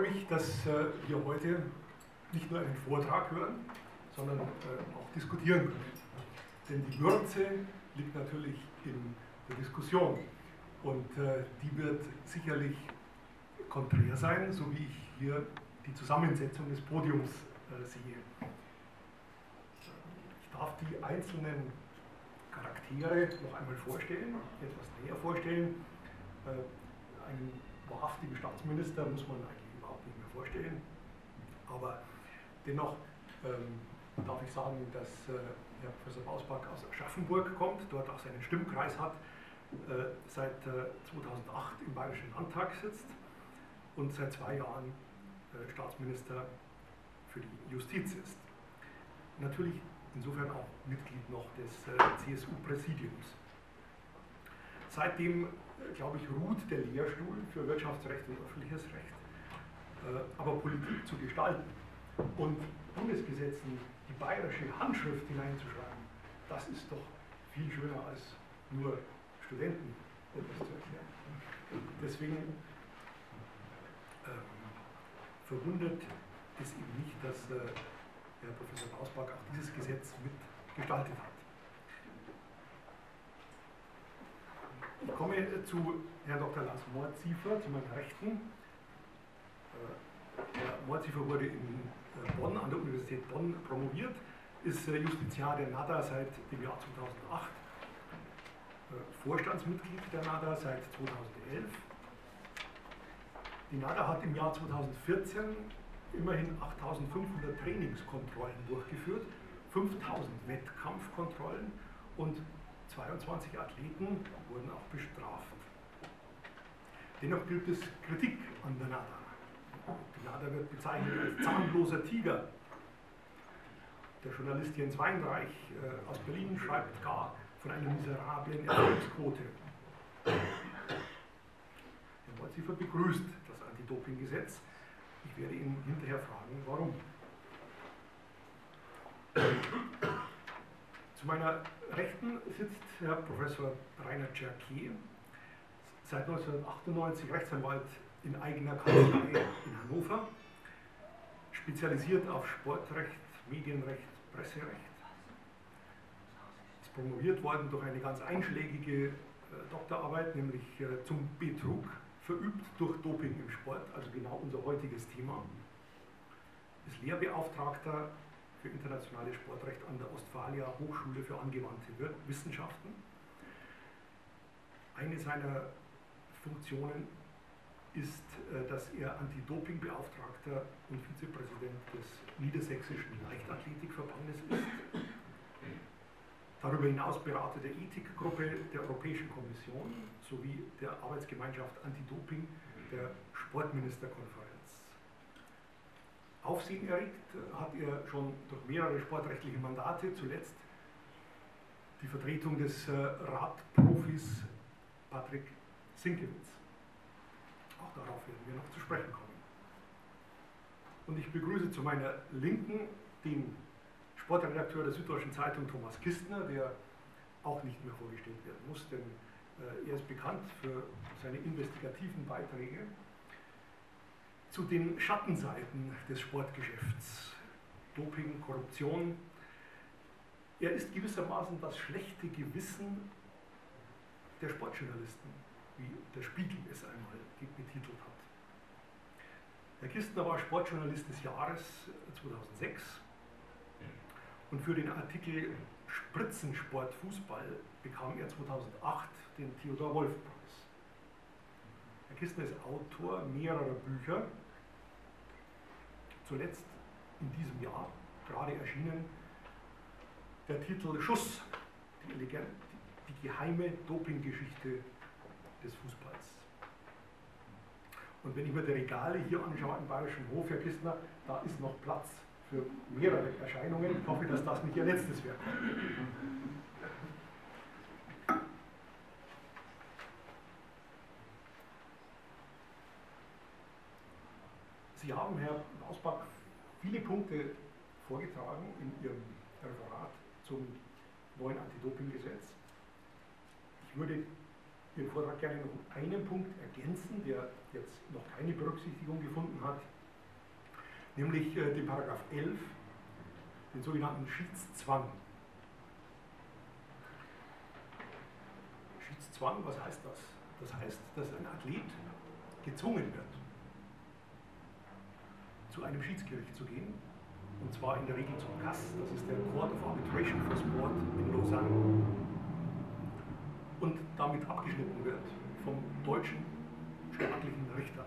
mich, dass wir heute nicht nur einen Vortrag hören, sondern auch diskutieren können. Denn die Würze liegt natürlich in der Diskussion und die wird sicherlich konträr sein, so wie ich hier die Zusammensetzung des Podiums sehe. Ich darf die einzelnen Charaktere noch einmal vorstellen, etwas näher vorstellen. Einen wahrhaftigen Staatsminister muss man eigentlich überhaupt nicht mehr vorstellen, aber dennoch darf ich sagen, dass Herr Professor Bausback aus Aschaffenburg kommt, dort auch seinen Stimmkreis hat, seit 2008 im Bayerischen Landtag sitzt und seit 2 Jahren Staatsminister für die Justiz ist. Natürlich insofern auch Mitglied noch des CSU-Präsidiums. Seitdem, glaube ich, ruht der Lehrstuhl für Wirtschaftsrecht und öffentliches Recht, aber Politik zu gestalten und Bundesgesetzen die bayerische Handschrift hineinzuschreiben, das ist doch viel schöner als nur Studenten etwas zu erklären. Deswegen verwundert es eben nicht, dass Herr Professor Bausback auch dieses Gesetz mitgestaltet hat. Ich komme zu Herrn Dr. Lars Mordziefer, zu meiner Rechten. Herr Mordziefer wurde in Bonn, an der Universität Bonn promoviert, ist Justiziar der NADA seit dem Jahr 2008, Vorstandsmitglied der NADA seit 2011. Die NADA hat im Jahr 2014 immerhin 8.500 Trainingskontrollen durchgeführt, 5.000 Wettkampfkontrollen und 22 Athleten wurden auch bestraft. Dennoch gibt es Kritik an der NADA. Die NADA wird bezeichnet als zahnloser Tiger. Der Journalist Jens Weinreich aus Berlin schreibt gar von einer miserablen Erfolgsquote. Herr Mordziefer begrüßt das Anti-Doping-Gesetz. Ich werde ihn hinterher fragen, warum. Zu meiner Rechten sitzt Herr Professor Rainer Czerke, seit 1998 Rechtsanwalt in eigener Kanzlei in Hannover, spezialisiert auf Sportrecht, Medienrecht, Presserecht. Ist promoviert worden durch eine ganz einschlägige Doktorarbeit, nämlich zum Betrug, verübt durch Doping im Sport, also genau unser heutiges Thema. Ist Lehrbeauftragter für internationales Sportrecht an der Ostfalia Hochschule für angewandte Wissenschaften. Eine seiner Funktionen ist, dass er Anti-Doping-Beauftragter und Vizepräsident des Niedersächsischen Leichtathletikverbandes ist. Darüber hinaus Berater der Ethikgruppe der Europäischen Kommission sowie der Arbeitsgemeinschaft Anti-Doping der Sportministerkonferenz. Aufsehen erregt hat er schon durch mehrere sportrechtliche Mandate, zuletzt die Vertretung des Radprofis Patrick Sinkiewicz. Auch darauf werden wir noch zu sprechen kommen. Und ich begrüße zu meiner Linken den Sportredakteur der Süddeutschen Zeitung Thomas Kistner, der auch nicht mehr vorgestellt werden muss, denn er ist bekannt für seine investigativen Beiträge zu den Schattenseiten des Sportgeschäfts, Doping, Korruption. Er ist gewissermaßen das schlechte Gewissen der Sportjournalisten, wie der Spiegel es einmal betitelt hat. Herr Kistner war Sportjournalist des Jahres 2006 und für den Artikel Spritzensport Fußball bekam er 2008 den Theodor-Wolff-Preis. Herr Kistner ist Autor mehrerer Bücher, zuletzt in diesem Jahr, gerade erschienen, der Titel Schuss, die geheime Dopinggeschichte des Fußballs. Und wenn ich mir die Regale hier anschaue im Bayerischen Hof, Herr Kistner, da ist noch Platz für mehrere Erscheinungen. Ich hoffe, dass das nicht Ihr letztes Werk ist. Sie haben, Herr Bausback, viele Punkte vorgetragen in Ihrem Referat zum neuen Anti-Doping-Gesetz. Ich würde Ihren Vortrag gerne noch um einen Punkt ergänzen, der jetzt noch keine Berücksichtigung gefunden hat, nämlich den Paragraph 11, den sogenannten Schiedszwang. Schiedszwang, was heißt das? Das heißt, dass ein Athlet gezwungen wird, zu einem Schiedsgericht zu gehen, und zwar in der Regel zum CAS, das ist der Court of Arbitration for Sport in Lausanne, und damit abgeschnitten wird vom deutschen staatlichen Richter.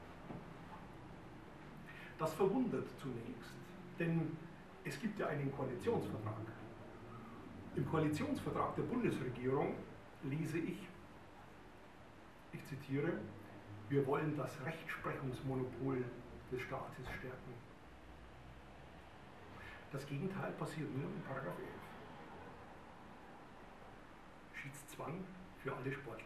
Das verwundert zunächst, denn es gibt ja einen Koalitionsvertrag. Im Koalitionsvertrag der Bundesregierung lese ich zitiere, wir wollen das Rechtsprechungsmonopol des Staates stärken. Das Gegenteil passiert nur in Paragraph 11. Schiedszwang für alle Sportler.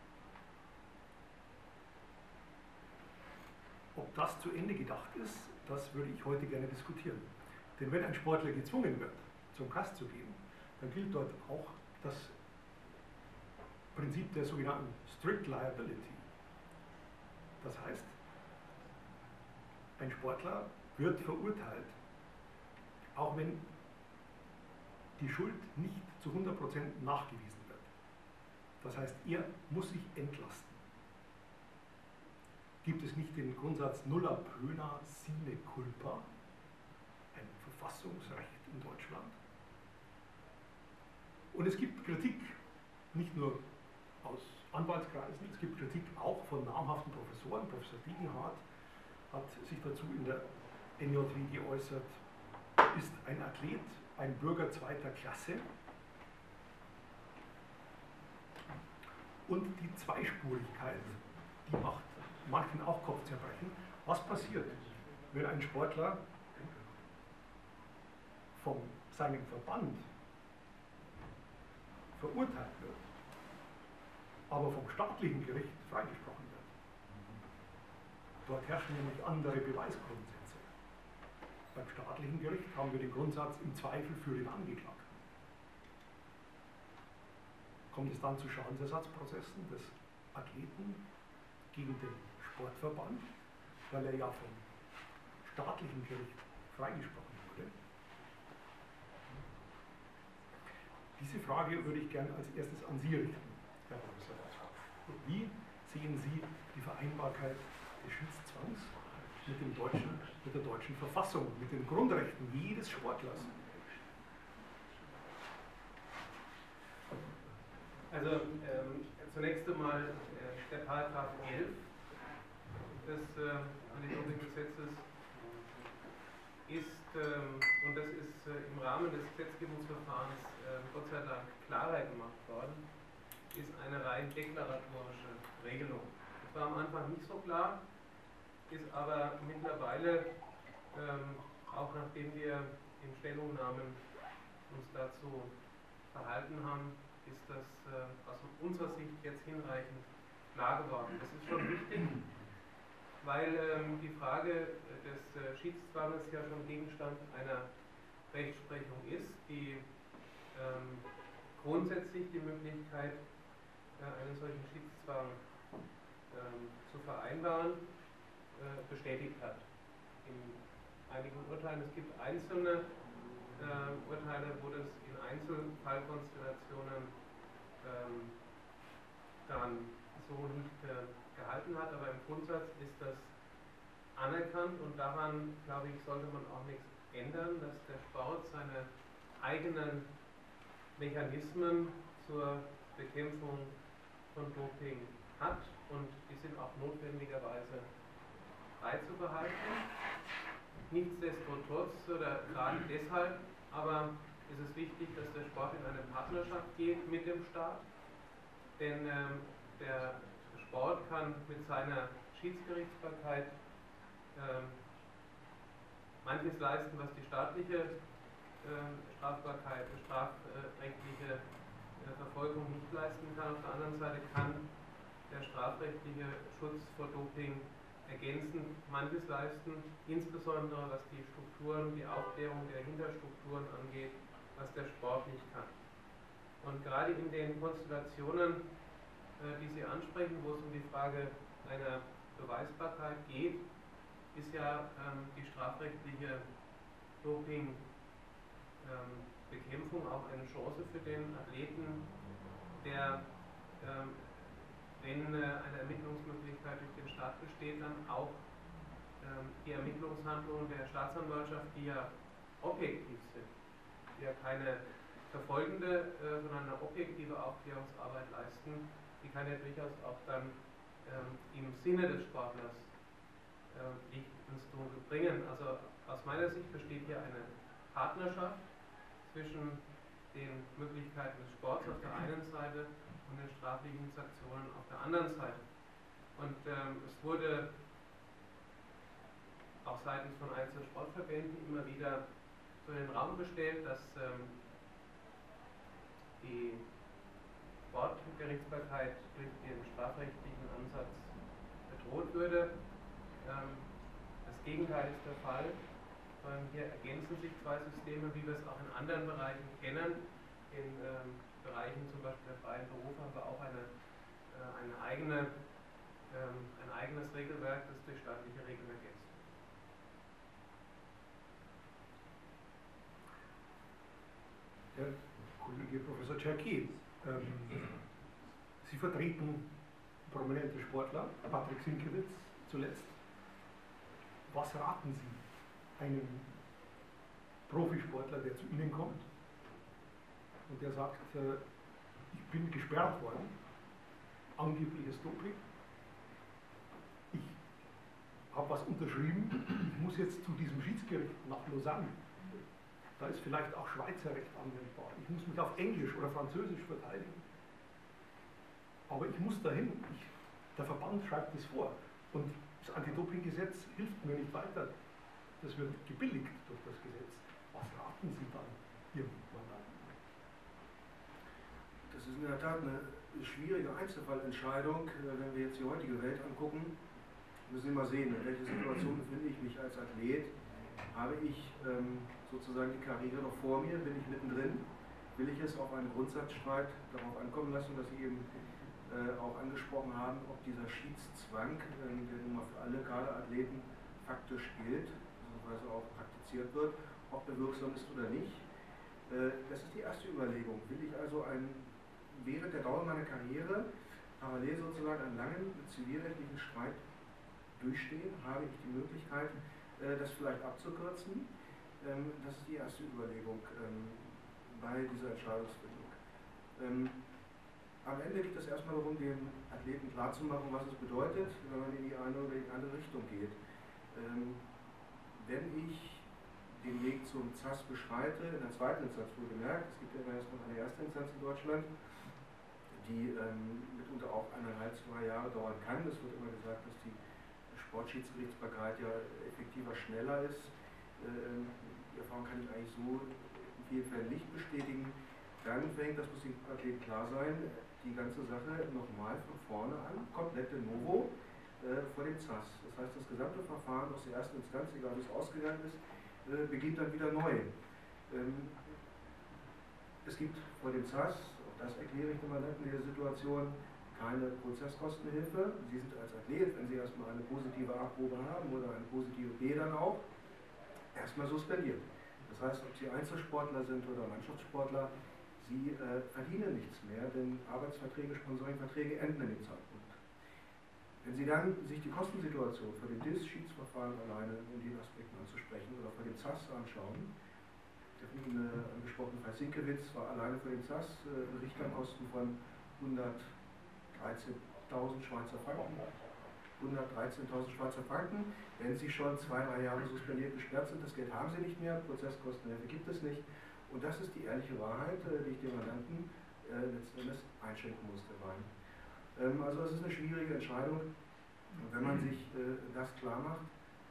Ob das zu Ende gedacht ist, das würde ich heute gerne diskutieren. Denn wenn ein Sportler gezwungen wird, zum CAS zu gehen, dann gilt dort auch das Prinzip der sogenannten Strict Liability. Das heißt, ein Sportler wird verurteilt, auch wenn die Schuld nicht zu 100% nachgewiesen wird. Das heißt, er muss sich entlasten. Gibt es nicht den Grundsatz nulla pöna sine culpa, ein Verfassungsrecht in Deutschland? Und es gibt Kritik, nicht nur aus Anwaltskreisen, es gibt Kritik auch von namhaften Professoren. Professor Diegenhardt hat sich dazu in der NJW geäußert, ist ein Athlet, ein Bürger zweiter Klasse. Und die Zweispurigkeit, die macht manchen auch Kopfzerbrechen. Was passiert, wenn ein Sportler von seinem Verband verurteilt wird, aber vom staatlichen Gericht freigesprochen wird? Dort herrschen nämlich andere Beweisgrundsätze. Beim staatlichen Gericht haben wir den Grundsatz im Zweifel für den Angeklagten. Kommt es dann zu Schadensersatzprozessen des Athleten gegen den Sportverband, weil er ja vom staatlichen Gericht freigesprochen wurde? Diese Frage würde ich gerne als erstes an Sie richten, Herr Professor. Wie sehen Sie die Vereinbarkeit des Schiedszzwangs mit der deutschen Verfassung, mit den Grundrechten jedes Sportlers? Also zunächst einmal der Paragraph 11 des Anti-Doping-Gesetzes ist, und das ist im Rahmen des Gesetzgebungsverfahrens Gott sei Dank klarer gemacht worden, ist eine rein deklaratorische Regelung. Das war am Anfang nicht so klar, ist aber mittlerweile, auch nachdem wir in Stellungnahmen uns dazu verhalten haben, ist das aus unserer Sicht jetzt hinreichend klar geworden. Das ist schon wichtig, weil die Frage des Schiedszwanges ja schon Gegenstand einer Rechtsprechung ist, die grundsätzlich die Möglichkeit, einen solchen Schiedszwang zu vereinbaren, bestätigt hat. In einigen Urteilen, es gibt einzelne Urteile, wo das in Einzelfallkonstellationen dann so nicht gehalten hat, aber im Grundsatz ist das anerkannt und daran, glaube ich, sollte man auch nichts ändern, dass der Sport seine eigenen Mechanismen zur Bekämpfung von Doping hat und die sind auch notwendigerweise beizubehalten. Nichtsdestotrotz oder gerade deshalb aber ist es wichtig, dass der Sport in eine Partnerschaft geht mit dem Staat, denn der Sport kann mit seiner Schiedsgerichtsbarkeit manches leisten, was die staatliche Strafbarkeit, strafrechtliche Verfolgung nicht leisten kann. Auf der anderen Seite kann der strafrechtliche Schutz vor Doping ergänzend manches leisten, insbesondere was die Strukturen, die Aufklärung der Hinterstrukturen angeht, was der Sport nicht kann. Und gerade in den Konstellationen, die Sie ansprechen, wo es um die Frage einer Beweisbarkeit geht, ist ja die strafrechtliche Dopingbekämpfung auch eine Chance für den Athleten, der, wenn eine Ermittlungsmöglichkeit durch den Staat besteht, dann auch die Ermittlungshandlungen der Staatsanwaltschaft, die ja objektiv sind, die ja keine verfolgende, sondern eine objektive Aufklärungsarbeit leisten, die kann ja durchaus auch dann im Sinne des Sportlers Licht ins Dunkel bringen. Also aus meiner Sicht besteht hier eine Partnerschaft zwischen den Möglichkeiten des Sports auf der einen Seite und den straflichen Sanktionen auf der anderen Seite. Und es wurde auch seitens von einzelnen Sportverbänden immer wieder so in den Raum gestellt, dass die Sportgerichtsbarkeit durch den strafrechtlichen Ansatz bedroht würde. Das Gegenteil ist der Fall. Hier ergänzen sich zwei Systeme, wie wir es auch in anderen Bereichen kennen. In Bereichen zum Beispiel der freien Berufe haben wir auch ein eigenes Regelwerk, das durch staatliche Regeln ergänzt wird. Herr Kollege Professor Czerki, Sie vertreten prominente Sportler, Patrick Sinkiewicz zuletzt. Was raten Sie einem Profisportler, der zu Ihnen kommt und der sagt, ich bin gesperrt worden, angebliches Doping, ich habe was unterschrieben, ich muss jetzt zu diesem Schiedsgericht nach Lausanne, da ist vielleicht auch Schweizer Recht anwendbar, ich muss mich auf Englisch oder Französisch verteidigen, aber ich muss dahin, der Verband schreibt es vor und das Anti-Doping-Gesetz hilft mir nicht weiter. Das wird gebilligt durch das Gesetz. Was raten Sie dann Ihrem Mandanten? Das ist in der Tat eine schwierige Einzelfallentscheidung. Wenn wir jetzt die heutige Welt angucken, müssen wir mal sehen, in welcher Situation befinde ich mich als Athlet. Habe ich sozusagen die Karriere noch vor mir? Bin ich mittendrin? Will ich es auf einen Grundsatzstreit darauf ankommen lassen, dass Sie eben auch angesprochen haben, ob dieser Schiedszwang, der nun mal für alle Kaderathleten faktisch gilt, beziehungsweise auch praktiziert wird, ob er wirksam ist oder nicht. Das ist die erste Überlegung. Will ich also während der Dauer meiner Karriere parallel sozusagen einen langen zivilrechtlichen Streit durchstehen? Habe ich die Möglichkeit, das vielleicht abzukürzen? Das ist die erste Überlegung bei dieser Entscheidungsfindung. Am Ende liegt es erstmal darum, den Athleten klarzumachen, was es bedeutet, wenn man in die eine oder die andere Richtung geht. Wenn ich den Weg zum ZAS beschreite, in der zweiten Instanz wohlgemerkt, es gibt ja immer erstmal eine erste Instanz in Deutschland, die mitunter auch 1,5, 2 Jahre dauern kann. Es wird immer gesagt, dass die Sportschiedsgerichtsbarkeit ja effektiver, schneller ist. Die Erfahrung kann ich eigentlich so in vielen Fällen nicht bestätigen. Dann fängt, das muss dem Athleten klar sein, die ganze Sache nochmal von vorne an, komplett de novo vor dem ZAS. Das heißt, das gesamte Verfahren aus der ersten Instanz, egal wie es ausgegangen ist, beginnt dann wieder neu. Es gibt vor dem ZAS, auch das erkläre ich dem Mandanten in der Situation, keine Prozesskostenhilfe. Sie sind als Athlet, wenn Sie erstmal eine positive A-Probe haben oder eine positive B dann auch, erstmal suspendiert. Das heißt, ob Sie Einzelsportler sind oder Mannschaftssportler, Sie verdienen nichts mehr, denn Arbeitsverträge, Sponsoringverträge enden in dem Zeitpunkt. Wenn Sie dann sich die Kostensituation vor dem DIS-Schiedsverfahren alleine, um die Aspekte anzusprechen, oder vor dem ZAS anschauen, der von Ihnen angesprochene Fall Sinkiewicz war alleine vor dem ZAS Richterkosten von 113.000 Schweizer Franken. 113.000 Schweizer Franken. Wenn Sie schon 2, 3 Jahre suspendiert gesperrt sind, das Geld haben Sie nicht mehr, Prozesskostenhilfe gibt es nicht. Und das ist die ehrliche Wahrheit, die ich dem Mandanten letzten Endes einschenken muss, der Wein. Also es ist eine schwierige Entscheidung. Und wenn man sich das klar macht,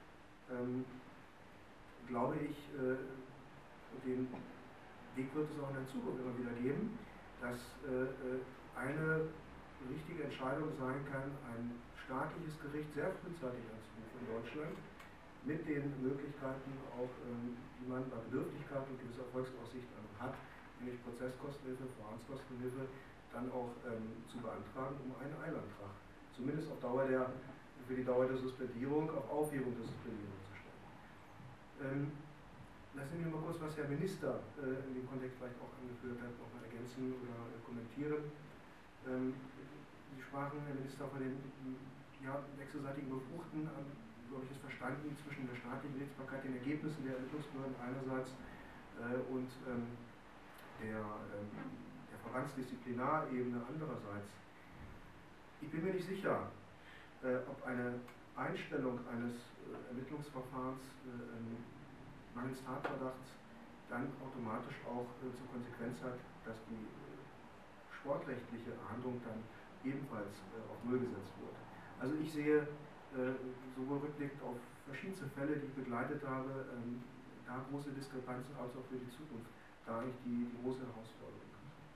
glaube ich, den Weg wird es auch in der Zukunft immer wieder geben, dass eine richtige Entscheidung sein kann, ein staatliches Gericht sehr frühzeitig anzurufen in Deutschland, mit den Möglichkeiten auch, die man bei Bedürftigkeit und gewisser Erfolgsaussicht hat, nämlich Prozesskostenhilfe, Verfahren dann auch zu beantragen, um einen Eilantrag, zumindest auf Dauer der für die Dauer der Suspendierung auf Aufhebung der Suspendierung zu stellen. Lassen Sie mich mal kurz, was Herr Minister in dem Kontext vielleicht auch angeführt hat, nochmal ergänzen oder kommentieren. Sie sprachen, Herr Minister, von den wechselseitigen Befruchten, so habe ich es verstanden, zwischen der staatlichen Gerichtsbarkeit, den Ergebnissen der Ermittlungsbehörden einerseits und der Verbandsdisziplinarebene andererseits. Ich bin mir nicht sicher, ob eine Einstellung eines Ermittlungsverfahrens mangels Tatverdachts dann automatisch auch zur Konsequenz hat, dass die sportrechtliche Ahndung dann ebenfalls auf Null gesetzt wurde. Also ich sehe sowohl rückblickend auf verschiedenste Fälle, die ich begleitet habe, da große Diskrepanzen, als auch für die Zukunft, da eigentlich die große Herausforderung.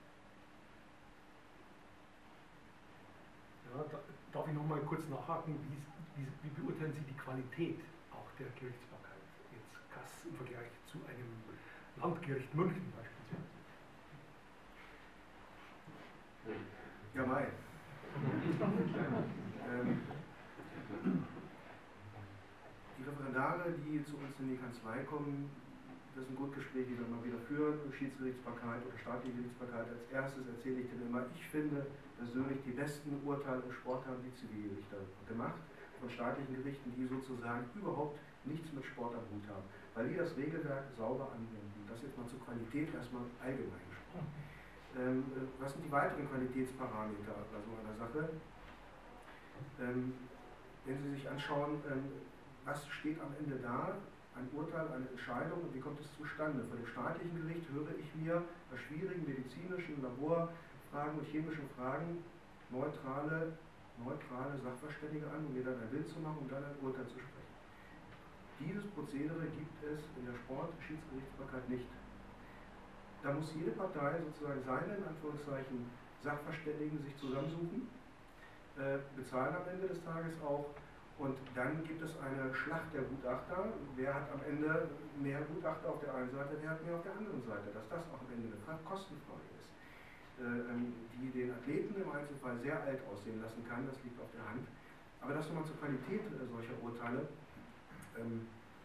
Ja, darf ich noch mal kurz nachhaken, wie beurteilen Sie die Qualität auch der Gerichtsbarkeit, jetzt Kass im Vergleich zu einem Landgericht München beispielsweise? Ja, Mai. Die Referendare, die zu uns in die Kanzlei kommen, das sind Grundgespräche, die wir immer wieder führen, Schiedsgerichtsbarkeit oder staatliche Gerichtsbarkeit. Als erstes erzähle ich denen immer, ich finde persönlich die besten Urteile im Sport haben die Zivilrichter gemacht, von staatlichen Gerichten, die sozusagen überhaupt nichts mit Sport am Hut haben, weil die das Regelwerk sauber anwenden. Das jetzt mal zur Qualität erstmal allgemein gesprochen. Was sind die weiteren Qualitätsparameter bei so einer Sache? Wenn Sie sich anschauen, was steht am Ende da, ein Urteil, eine Entscheidung und wie kommt es zustande? Von dem staatlichen Gericht höre ich mir bei schwierigen medizinischen Laborfragen und chemischen Fragen neutrale Sachverständige an, um mir dann ein Bild zu machen, um dann ein Urteil zu sprechen. Dieses Prozedere gibt es in der Sportschiedsgerichtsbarkeit nicht. Da muss jede Partei sozusagen seine, in Anführungszeichen, Sachverständigen sich zusammensuchen, bezahlen am Ende des Tages auch. Und dann gibt es eine Schlacht der Gutachter. Wer hat am Ende mehr Gutachter auf der einen Seite, wer hat mehr auf der anderen Seite? Dass das auch am Ende eine Kostenfrage ist, die den Athleten im Einzelfall sehr alt aussehen lassen kann, das liegt auf der Hand. Aber das nochmal zur Qualität solcher Urteile. Und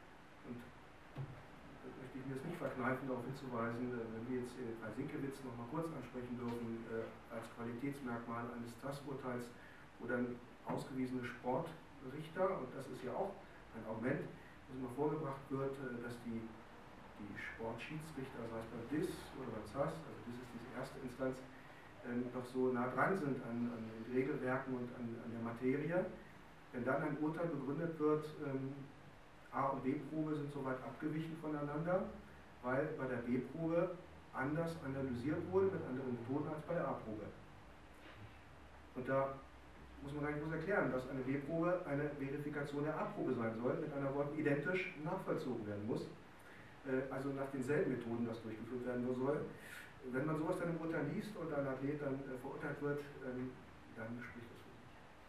da möchte ich mir jetzt nicht verkneifen, darauf hinzuweisen, wenn wir jetzt Fall Sinkewitz nochmal kurz ansprechen dürfen, als Qualitätsmerkmal eines TAS-Urteils, wo dann ausgewiesene Sportrichter, und das ist ja auch ein Argument, das immer vorgebracht wird, dass die Sportschiedsrichter, sei es beim DIS oder beim SAS, also DIS ist diese erste Instanz, doch so nah dran sind an den Regelwerken und an der Materie. Wenn dann ein Urteil begründet wird, A- und B-Probe sind so weit abgewichen voneinander, weil bei der B-Probe anders analysiert wurde, mit anderen Methoden als bei der A-Probe. Und da muss man gar nicht groß erklären, dass eine B-Probe eine Verifikation der A-Probe sein soll, mit anderen Worten identisch nachvollzogen werden muss, also nach denselben Methoden das durchgeführt werden nur soll. Wenn man sowas dann im Urteil liest und ein Athlet dann verurteilt wird, dann spricht das für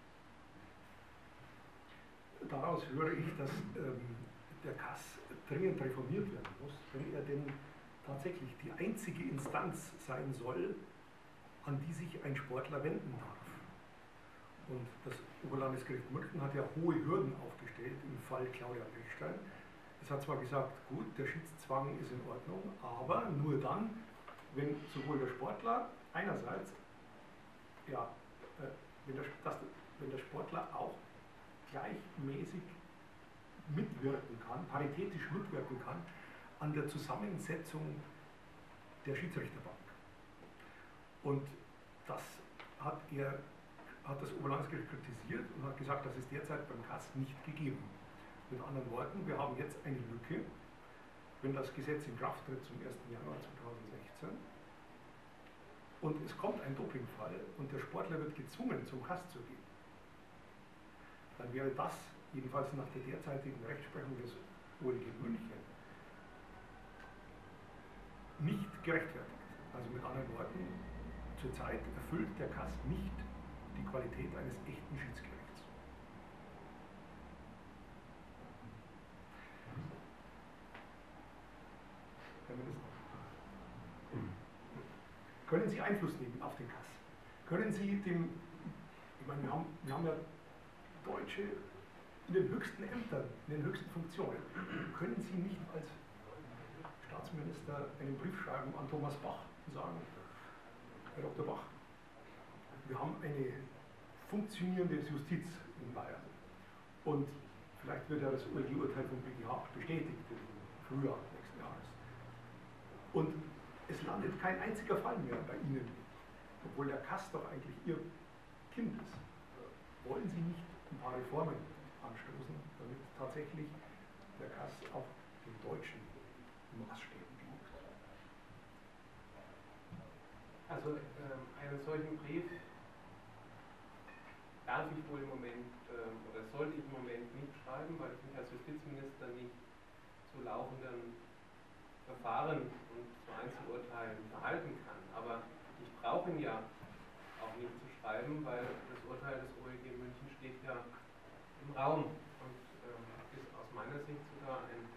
sich. Daraus höre ich, dass der KAS dringend reformiert werden muss, wenn er denn tatsächlich die einzige Instanz sein soll, an die sich ein Sportler wenden darf. Und das Oberlandesgericht München hat ja hohe Hürden aufgestellt im Fall Claudia Pechstein. Es hat zwar gesagt, gut, der Schiedszwang ist in Ordnung, aber nur dann, wenn sowohl der Sportler einerseits, ja, wenn der Sportler auch gleichmäßig mitwirken kann, paritätisch mitwirken kann an der Zusammensetzung der Schiedsrichterbank. Und das hat das Oberlandesgericht kritisiert und hat gesagt, das ist derzeit beim KAS nicht gegeben. Mit anderen Worten, wir haben jetzt eine Lücke, wenn das Gesetz in Kraft tritt zum 1. Januar 2016 und es kommt ein Dopingfall und der Sportler wird gezwungen, zum KAS zu gehen, dann wäre das, jedenfalls nach der derzeitigen Rechtsprechung des OLG München, nicht gerechtfertigt. Also mit anderen Worten, zurzeit erfüllt der KAS nicht die Qualität eines echten Schiedsgerichts. Herr Minister, können Sie Einfluss nehmen auf den KAS? Können Sie dem, ich meine, wir haben ja deutsche in den höchsten Ämtern, in den höchsten Funktionen, können Sie nicht als Staatsminister einen Brief schreiben an Thomas Bach und sagen, Herr Dr. Bach, wir haben eine funktionierende Justiz in Bayern und vielleicht wird ja das OLG-Urteil vom BGH bestätigt im Frühjahr nächsten Jahres. Und es landet kein einziger Fall mehr bei Ihnen, obwohl der Kass doch eigentlich Ihr Kind ist. Wollen Sie nicht ein paar Reformen anstoßen, damit tatsächlich der Kass auch den deutschen Maßstäben genügt? Also einen solchen Brief darf ich wohl im Moment oder sollte ich im Moment nicht schreiben, weil ich mich als Justizminister nicht zu laufenden Verfahren und zu Einzelurteilen verhalten kann. Aber ich brauche ihn ja auch nicht zu schreiben, weil das Urteil des OLG München steht ja im Raum und ist aus meiner Sicht sogar ein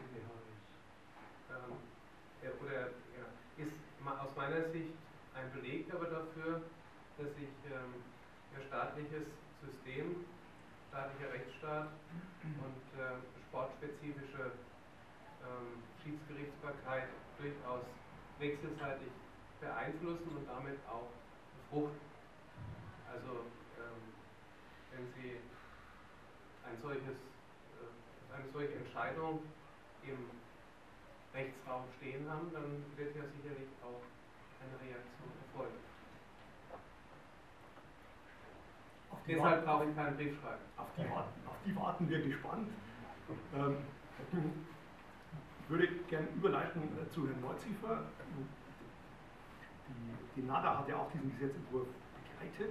ist aus meiner Sicht ein Beleg aber dafür, dass sich ihr staatliches System, staatlicher Rechtsstaat und sportspezifische Schiedsgerichtsbarkeit durchaus wechselseitig beeinflussen und damit auch befruchten. Also wenn Sie eine solche Entscheidung im Rechtsraum stehen haben, dann wird ja sicherlich auch eine Reaktion erfolgen. Deshalb brauche ich keinen Brief schreiben. Auf die warten wir gespannt. Ich würde gerne überleiten zu Herrn Neuziefer. Die NADA hat ja auch diesen Gesetzentwurf begleitet.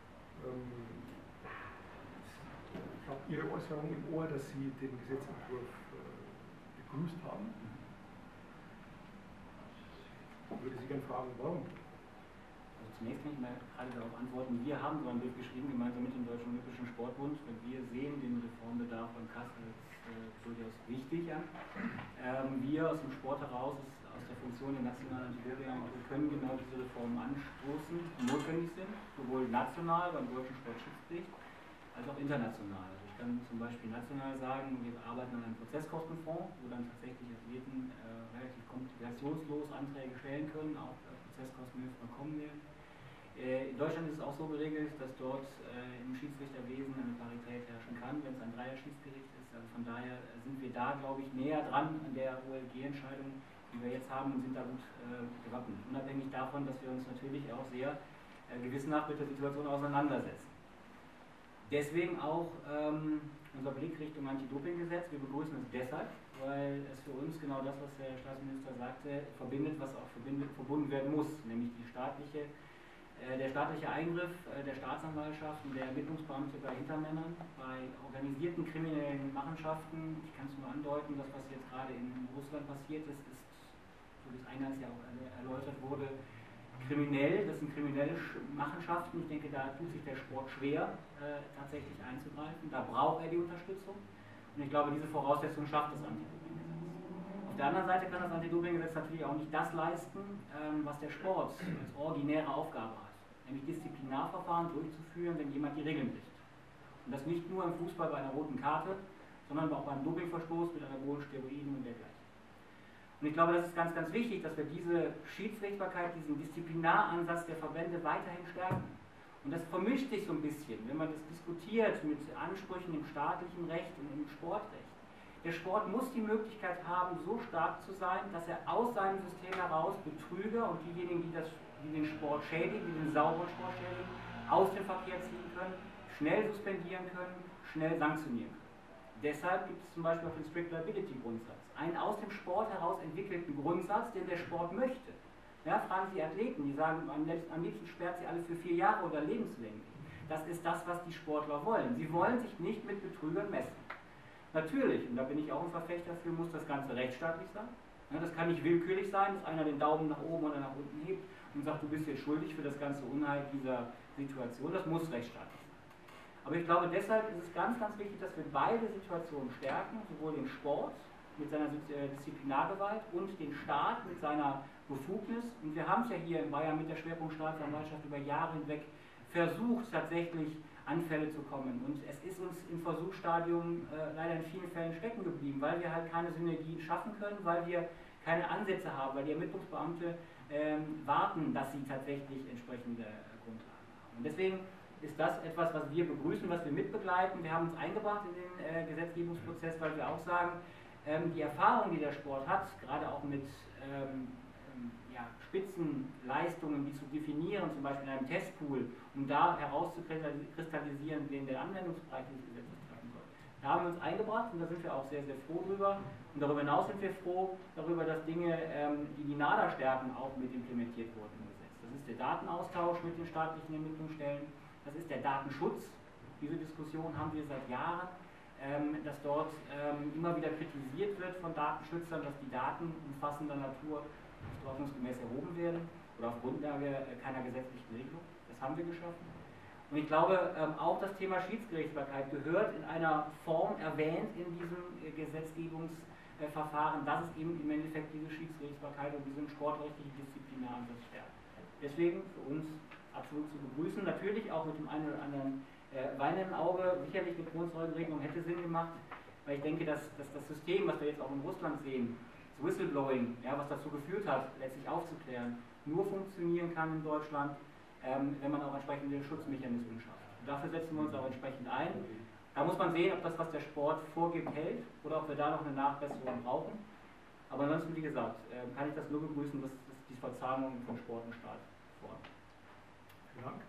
Ich habe Ihre Äußerung im Ohr, dass Sie den Gesetzentwurf begrüßt haben. Ich würde Sie gerne fragen, warum? Also zunächst kann ich mal gerade darauf antworten, wir haben so einen Brief geschrieben, gemeinsam mit dem Deutschen Olympischen Sportbund, weil wir sehen den Reformbedarf beim Kassel durchaus wichtig an. Wir aus dem Sport heraus, aus der Funktion der nationalen Antidopingagentur, können genau diese Reformen anstoßen, die notwendig sind, sowohl national beim Deutschen Sportschiedsgericht als auch international. Also ich kann zum Beispiel national sagen, wir arbeiten an einem Prozesskostenfonds, wo dann tatsächlich Athleten relativ komplikationslos Anträge stellen können, auch Prozesskostenhilfe bekommen werden. In Deutschland ist es auch so geregelt, dass dort im Schiedsrichterwesen eine Parität herrschen kann, wenn es ein Dreier-Schiedsgericht ist. Also von daher sind wir da, glaube ich, näher dran an der OLG-Entscheidung, die wir jetzt haben, und sind da gut gewappnet. Unabhängig davon, dass wir uns natürlich auch sehr gewissenhaft mit der Situation auseinandersetzen. Deswegen auch unser Blick Richtung Anti-Doping-Gesetz. Wir begrüßen es deshalb, weil es für uns genau das, was der Staatsminister sagte, verbindet, was auch verbunden werden muss, nämlich der staatliche Eingriff der Staatsanwaltschaft und der Ermittlungsbeamte bei Hintermännern, bei organisierten kriminellen Machenschaften. Ich kann es nur andeuten, das, was jetzt gerade in Russland passiert ist, so wie es eingangs ja auch erläutert wurde, kriminell. Das sind kriminelle Machenschaften. Ich denke, da tut sich der Sport schwer, tatsächlich einzugreifen. Da braucht er die Unterstützung. Und ich glaube, diese Voraussetzung schafft das Anti-Doping-Gesetz. Auf der anderen Seite kann das Anti-Doping-Gesetz natürlich auch nicht das leisten, was der Sport als originäre Aufgabe hat, nämlich Disziplinarverfahren durchzuführen, wenn jemand die Regeln bricht. Und das nicht nur im Fußball bei einer roten Karte, sondern auch beim Dopingverstoß mit Anabolen, Steroiden und dergleichen. Und ich glaube, das ist ganz, ganz wichtig, dass wir diese Schiedsrichterbarkeit, diesen Disziplinaransatz der Verbände weiterhin stärken. Und das vermischt sich so ein bisschen, wenn man das diskutiert mit Ansprüchen im staatlichen Recht und im Sportrecht. Der Sport muss die Möglichkeit haben, so stark zu sein, dass er aus seinem System heraus Betrüger und diejenigen, die den Sport schädigen, die den sauberen Sport schädigen, aus dem Verkehr ziehen können, schnell suspendieren können, schnell sanktionieren können. Deshalb gibt es zum Beispiel auch den Strict Liability Grundsatz, einen aus dem Sport heraus entwickelten Grundsatz, den der Sport möchte. Ja, fragen Sie Athleten, die sagen, am liebsten sperrt sie alle für 4 Jahre oder lebenslänglich. Das ist das, was die Sportler wollen. Sie wollen sich nicht mit Betrügern messen. Natürlich, und da bin ich auch ein Verfechter dafür, muss das Ganze rechtsstaatlich sein. Ja, das kann nicht willkürlich sein, dass einer den Daumen nach oben oder nach unten hebt und sagt, du bist jetzt schuldig für das ganze Unheil dieser Situation. Das muss rechtsstaatlich sein. Aber ich glaube, deshalb ist es ganz, ganz wichtig, dass wir beide Situationen stärken, sowohl den Sport mit seiner Disziplinargewalt und den Staat mit seiner Befugnis. Und wir haben es ja hier in Bayern mit der Schwerpunktstaatsanwaltschaft über Jahre hinweg versucht, tatsächlich Anfälle zu kommen. Und es ist uns im Versuchsstadium leider in vielen Fällen stecken geblieben, weil wir halt keine Synergien schaffen können, weil wir keine Ansätze haben, weil die Ermittlungsbeamte warten, dass sie tatsächlich entsprechende Grundlagen haben. Und deswegen ist das etwas, was wir begrüßen, was wir mitbegleiten. Wir haben uns eingebracht in den Gesetzgebungsprozess, weil wir auch sagen, die Erfahrung, die der Sport hat, gerade auch mit Spitzenleistungen, die zu definieren, zum Beispiel in einem Testpool, um da herauszukristallisieren, wen der Anwendungsbereich des Gesetzes treffen soll. Da haben wir uns eingebracht und da sind wir auch sehr, sehr froh drüber. Und darüber hinaus sind wir froh darüber, dass Dinge, die die NADA stärken, auch mit implementiert wurden im Gesetz. Das ist der Datenaustausch mit den staatlichen Ermittlungsstellen, das ist der Datenschutz. Diese Diskussion haben wir seit Jahren, dass dort immer wieder kritisiert wird von Datenschützern, dass die Daten umfassender Natur nicht ordnungsgemäß erhoben werden oder auf Grundlage keiner gesetzlichen Regelung. Das haben wir geschaffen. Und ich glaube, auch das Thema Schiedsgerichtsbarkeit gehört in einer Form erwähnt in diesem Gesetzgebungsverfahren, dass es eben im Endeffekt diese Schiedsgerichtsbarkeit und diesen sportrechtlichen Disziplinansatz stärkt. Deswegen für uns absolut zu begrüßen, natürlich auch mit dem einen oder anderen weinenden Auge, sicherlich eine Kronzeugenregelung hätte Sinn gemacht, weil ich denke, dass das System, was wir jetzt auch in Russland sehen, das Whistleblowing, ja, was dazu geführt hat, letztlich aufzuklären, nur funktionieren kann in Deutschland, wenn man auch entsprechende Schutzmechanismen schafft. Und dafür setzen wir uns auch entsprechend ein. Da muss man sehen, ob das, was der Sport vorgibt, hält oder ob wir da noch eine Nachbesserung brauchen. Aber ansonsten, wie gesagt, kann ich das nur begrüßen, dass die Verzahnung von Sport und Staat fordert. Vielen Dank.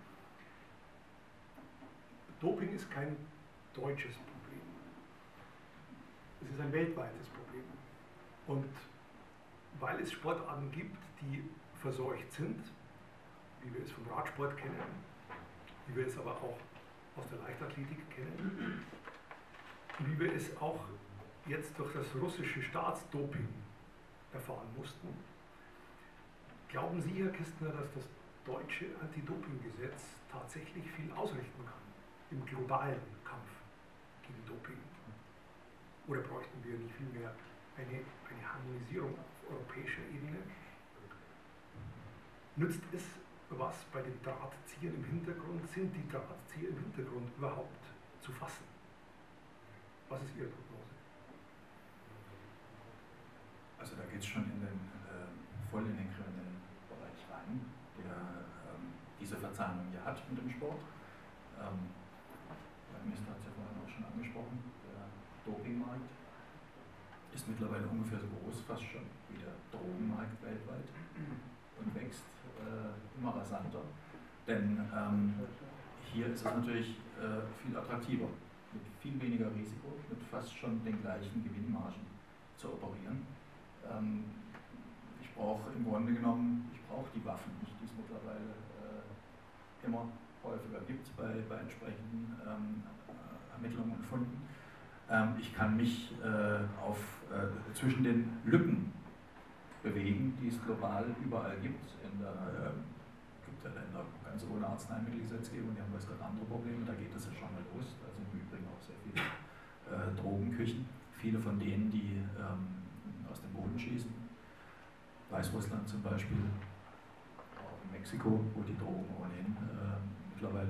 Doping ist kein deutsches Problem. Es ist ein weltweites Problem. Und weil es Sportarten gibt, die verseucht sind, wie wir es vom Radsport kennen, wie wir es aber auch aus der Leichtathletik kennen, wie wir es auch jetzt durch das russische Staatsdoping erfahren mussten. Glauben Sie, Herr Kistner, dass das deutsche Anti-Doping-Gesetz tatsächlich viel ausrichten kann im globalen Kampf gegen Doping? Oder bräuchten wir nicht vielmehr eine Harmonisierung auf europäischer Ebene? Nützt es was bei den Drahtziehern im Hintergrund? Sind die Drahtzieher im Hintergrund überhaupt zu fassen? Was ist Ihre Prognose? Also da geht es schon voll in den kriminellen Bereich rein, der diese Verzahnung ja hat mit dem Sport. Der Minister hat es ja vorhin auch schon angesprochen, der Dopingmarkt ist mittlerweile ungefähr so groß, fast schon wie der Drogenmarkt weltweit und wächst immer rasanter. Denn hier ist es natürlich viel attraktiver, mit viel weniger Risiko, mit fast schon den gleichen Gewinnmargen zu operieren. Ich brauche im Grunde genommen, die Waffen nicht, die es mittlerweile immer häufiger gibt bei entsprechenden Ermittlungen und Funden. Ich kann mich zwischen den Lücken bewegen, die es global überall gibt. Es gibt ja Länder ganz ohne Arzneimittelgesetzgebung, die haben weiß Gott andere Probleme, da geht es ja schon mal los. Da sind im Übrigen auch sehr viele Drogenküchen. Viele von denen, die aus dem Boden schießen. Weißrussland zum Beispiel, auch in Mexiko, wo die Drogen ohnehin mittlerweile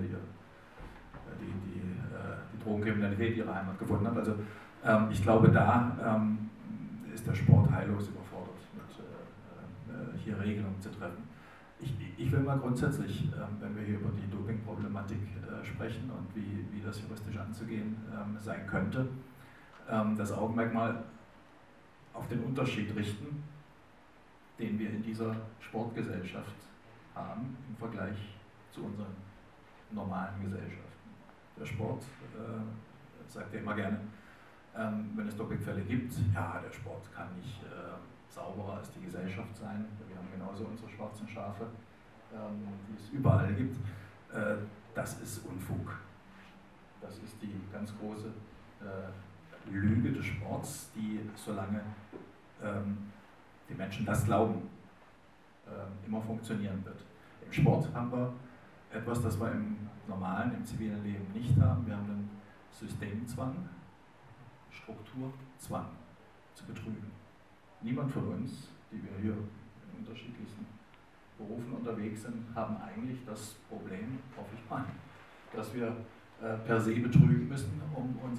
die Drogenkriminalität ihre Heimat gefunden hat. Also ich glaube, da ist der Sport heillos überfordert, mit hier Regelungen zu treffen. Ich will mal grundsätzlich, wenn wir hier über die Dopingproblematik sprechen und wie das juristisch anzugehen sein könnte, das Augenmerk mal auf den Unterschied richten, den wir in dieser Sportgesellschaft haben im Vergleich zu unseren normalen Gesellschaften. Der Sport sagt ja immer gerne, wenn es Dopingfälle gibt, ja, der Sport kann nicht sauberer als die Gesellschaft sein. Wir haben genauso unsere schwarzen Schafe, die es überall gibt. Das ist Unfug. Das ist die ganz große Lüge des Sports, die, solange die Menschen das glauben, immer funktionieren wird. Im Sport haben wir etwas, das wir im normalen, im zivilen Leben nicht haben. Wir haben einen Systemzwang, Strukturzwang zu betrügen. Niemand von uns, die wir hier in unterschiedlichsten Berufen unterwegs sind, haben eigentlich das Problem, hoffe ich mal, dass wir per se betrügen müssen, um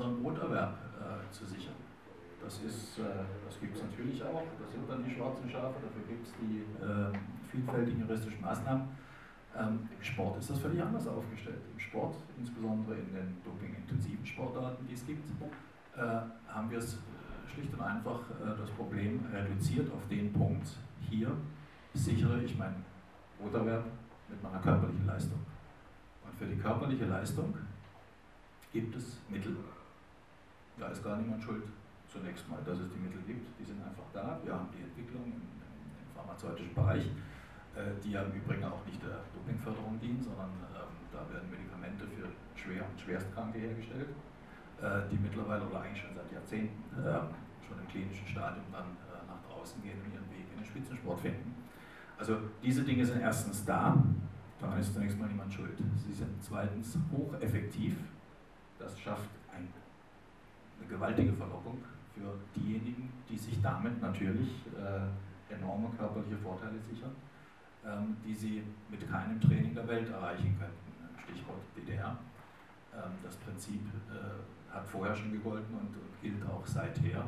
Das gibt es natürlich auch. Das sind dann die schwarzen Schafe, dafür gibt es die vielfältigen juristischen Maßnahmen. Im Sport ist das völlig anders aufgestellt. Im Sport, insbesondere in den dopingintensiven Sportarten, die es gibt, haben wir es schlicht und einfach das Problem reduziert auf den Punkt, hier sichere ich meinen Broterwerb mit meiner körperlichen Leistung. Und für die körperliche Leistung gibt es Mittel. Da ist gar niemand schuld, zunächst mal, dass es die Mittel gibt. Die sind einfach da. Wir haben die Entwicklung im pharmazeutischen Bereich, die ja im Übrigen auch nicht der Dopingförderung dienen, sondern da werden Medikamente für Schwer- und Schwerstkranke hergestellt, die mittlerweile oder eigentlich schon seit Jahrzehnten schon im klinischen Stadium dann nach draußen gehen und ihren Weg in den Spitzensport finden. Also diese Dinge sind erstens da, daran ist zunächst mal niemand schuld. Sie sind zweitens hocheffektiv, das schafft eine gewaltige Verlockung für diejenigen, die sich damit natürlich enorme körperliche Vorteile sichern, die sie mit keinem Training der Welt erreichen könnten. Stichwort DDR. Das Prinzip hat vorher schon gegolten und gilt auch seither.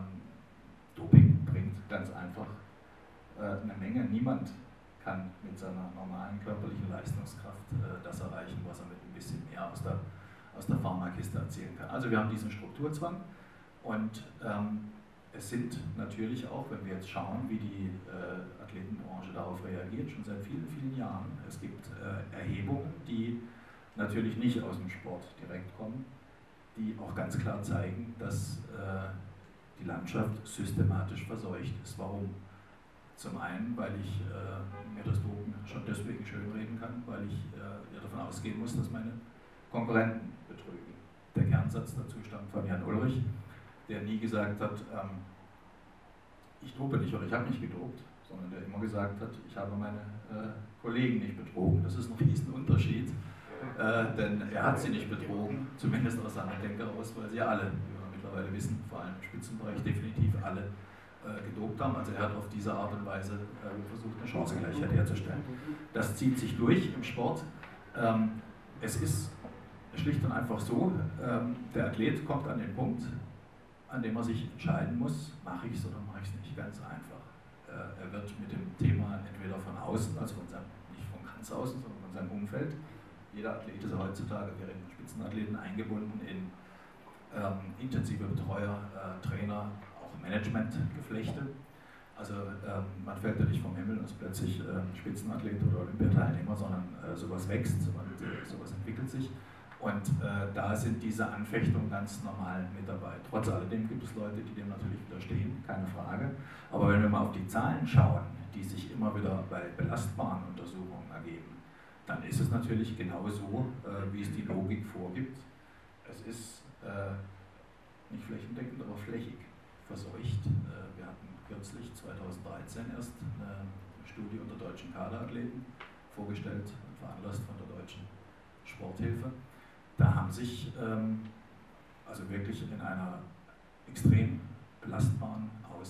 Doping bringt ganz einfach eine Menge. Niemand kann mit seiner normalen körperlichen Leistungskraft das erreichen, was er mit ein bisschen mehr aus der Pharmakiste erzielen kann. Also wir haben diesen Strukturzwang und es sind natürlich auch, wenn wir jetzt schauen, wie die Athletenbranche darauf reagiert, schon seit vielen, vielen Jahren. Es gibt Erhebungen, die natürlich nicht aus dem Sport direkt kommen, die auch ganz klar zeigen, dass die Landschaft systematisch verseucht ist. Warum? Zum einen, weil ich mir das Dopen schon deswegen schönreden kann, weil ich ja davon ausgehen muss, dass meine Konkurrenten betrügen. Der Kernsatz dazu stammt von Jan Ulrich, der nie gesagt hat, ich dope nicht oder ich habe nicht gedopt, sondern der immer gesagt hat, ich habe meine Kollegen nicht betrogen. Das ist ein Riesenunterschied, denn er hat sie nicht betrogen, zumindest aus seiner Denke heraus, weil sie alle, wie wir mittlerweile wissen, vor allem im Spitzenbereich definitiv alle gedopt haben. Also er hat auf diese Art und Weise versucht, eine Chancengleichheit herzustellen. Das zieht sich durch im Sport. Es ist schlicht und einfach so, der Athlet kommt an den Punkt, an dem er sich entscheiden muss, mache ich es oder mache ich es nicht, ganz einfach. Er wird mit dem Thema entweder von außen, also nicht von ganz außen, sondern von seinem Umfeld. Jeder Athlet ist heutzutage, wir reden von Spitzenathleten, eingebunden in intensive Betreuer, Trainer, auch Managementgeflechte. Also man fällt ja nicht vom Himmel und ist plötzlich Spitzenathlet oder Olympiateilnehmer, sondern sowas wächst und sowas entwickelt sich. Und da sind diese Anfechtungen ganz normal mit dabei. Trotz alledem gibt es Leute, die dem natürlich widerstehen, keine Frage. Aber wenn wir mal auf die Zahlen schauen, die sich immer wieder bei belastbaren Untersuchungen ergeben, dann ist es natürlich genau so, wie es die Logik vorgibt. Es ist nicht flächendeckend, aber flächig verseucht. Wir hatten kürzlich, 2013 erst, eine Studie unter deutschen Kaderathleten vorgestellt und veranlasst von der Deutschen Sporthilfe. Da haben sich also wirklich in einer extrem belastbaren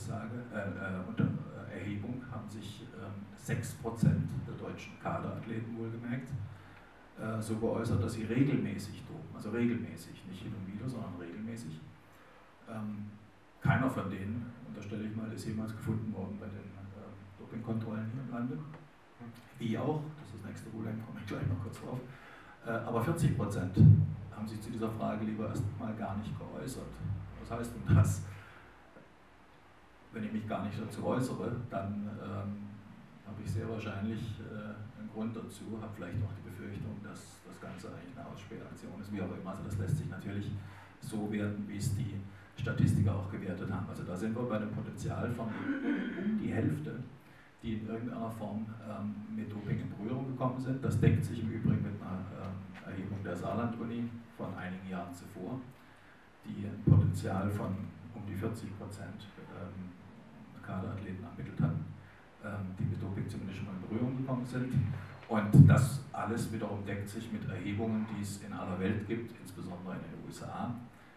Erhebung haben sich 6% der deutschen Kaderathleten wohlgemerkt so geäußert, dass sie regelmäßig dopen, also regelmäßig, nicht hin und wieder, sondern regelmäßig. Keiner von denen, unterstelle ich mal, ist jemals gefunden worden bei den Dopingkontrollen hier im Lande. Wie auch, das ist das nächste Problem, komme ich gleich noch kurz drauf. Aber 40% haben sich zu dieser Frage lieber erstmal gar nicht geäußert. Was heißt denn das? Wenn ich mich gar nicht dazu äußere, dann habe ich sehr wahrscheinlich einen Grund dazu, habe vielleicht auch die Befürchtung, dass das Ganze eigentlich eine Ausspähaktion ist, wie auch immer. Also das lässt sich natürlich so werten, wie es die Statistiker auch gewertet haben. Also da sind wir bei einem Potenzial von um die Hälfte, die in irgendeiner Form mit Doping in Berührung gekommen sind. Das deckt sich im Übrigen mit einer Erhebung der Saarland-Uni von einigen Jahren zuvor, die ein Potenzial von um die 40% Kaderathleten ermittelt hatten, die mit Doping zumindest schon mal in Berührung gekommen sind. Und das alles wiederum deckt sich mit Erhebungen, die es in aller Welt gibt, insbesondere in den USA,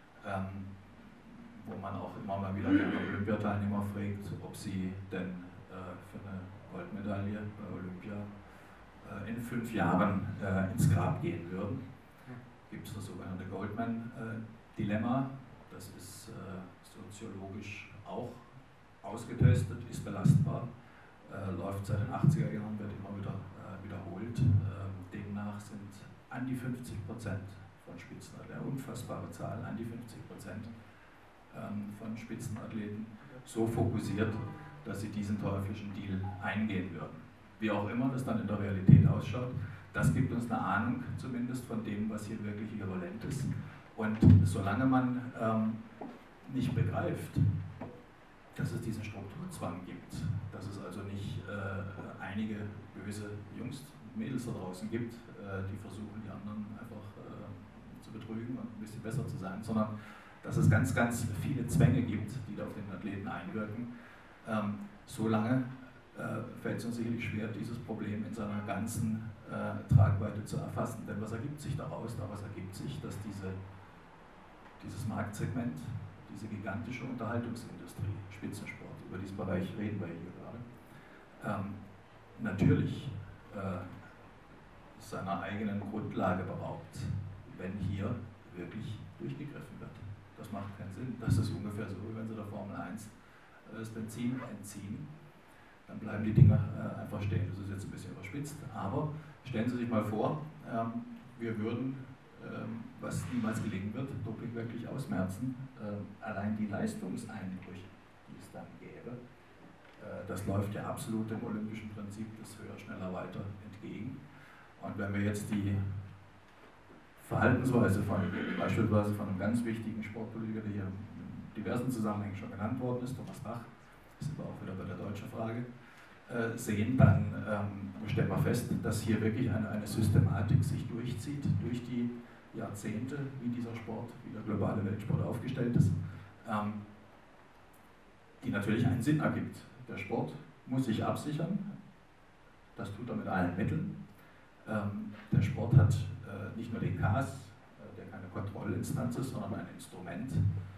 wo man auch immer mal wieder gerne Olympiateilnehmer fragt, ob sie denn für eine Goldmedaille bei Olympia in 5 Jahren ins Grab gehen würden. Gibt es das sogenannte Goldman-Dilemma. Das ist so soziologisch auch ausgetestet, ist belastbar, läuft seit den 80er Jahren, wird immer wieder wiederholt. Demnach sind an die 50% von Spitzenathleten, eine unfassbare Zahl, an die 50% von Spitzenathleten so fokussiert, dass sie diesen teuflischen Deal eingehen würden. Wie auch immer das dann in der Realität ausschaut, das gibt uns eine Ahnung zumindest von dem, was hier wirklich virulent ist. Und solange man nicht begreift, dass es diesen Strukturzwang gibt, dass es also nicht einige böse Jungs und Mädels da draußen gibt, die versuchen, die anderen einfach zu betrügen und ein bisschen besser zu sein, sondern dass es ganz, ganz viele Zwänge gibt, die da auf den Athleten einwirken, solange fällt es uns sicherlich schwer, dieses Problem in seiner ganzen Tragweite zu erfassen. Denn was ergibt sich daraus? Daraus ergibt sich, dass dieses Marktsegment, diese gigantische Unterhaltungsindustrie, Spitzensport, über diesen Bereich reden wir hier gerade, natürlich seiner eigenen Grundlage beraubt, wenn hier wirklich durchgegriffen wird. Das macht keinen Sinn. Das ist ungefähr so, wie wenn Sie der Formel 1 das Benzin entziehen, dann bleiben die Dinger einfach stehen. Das ist jetzt ein bisschen überspitzt, aber stellen Sie sich mal vor, wir würden, was niemals gelingen wird, Doping wirklich ausmerzen. Allein die Leistungseinbrüche, die es dann gäbe, das läuft ja absolut dem olympischen Prinzip des höher, schneller, weiter entgegen. Und wenn wir jetzt die Verhaltensweise beispielsweise von einem ganz wichtigen Sportpolitiker, der hier in diversen Zusammenhängen schon genannt worden ist, Thomas Bach, sind wir auch wieder bei der deutschen Frage, sehen, dann stellen wir fest, dass hier wirklich eine Systematik sich durchzieht, durch die Jahrzehnte, wie dieser Sport, wie der globale Weltsport aufgestellt ist, die natürlich einen Sinn ergibt. Der Sport muss sich absichern, das tut er mit allen Mitteln. Der Sport hat nicht nur den CAS, der keine Kontrollinstanz ist, sondern ein Instrument,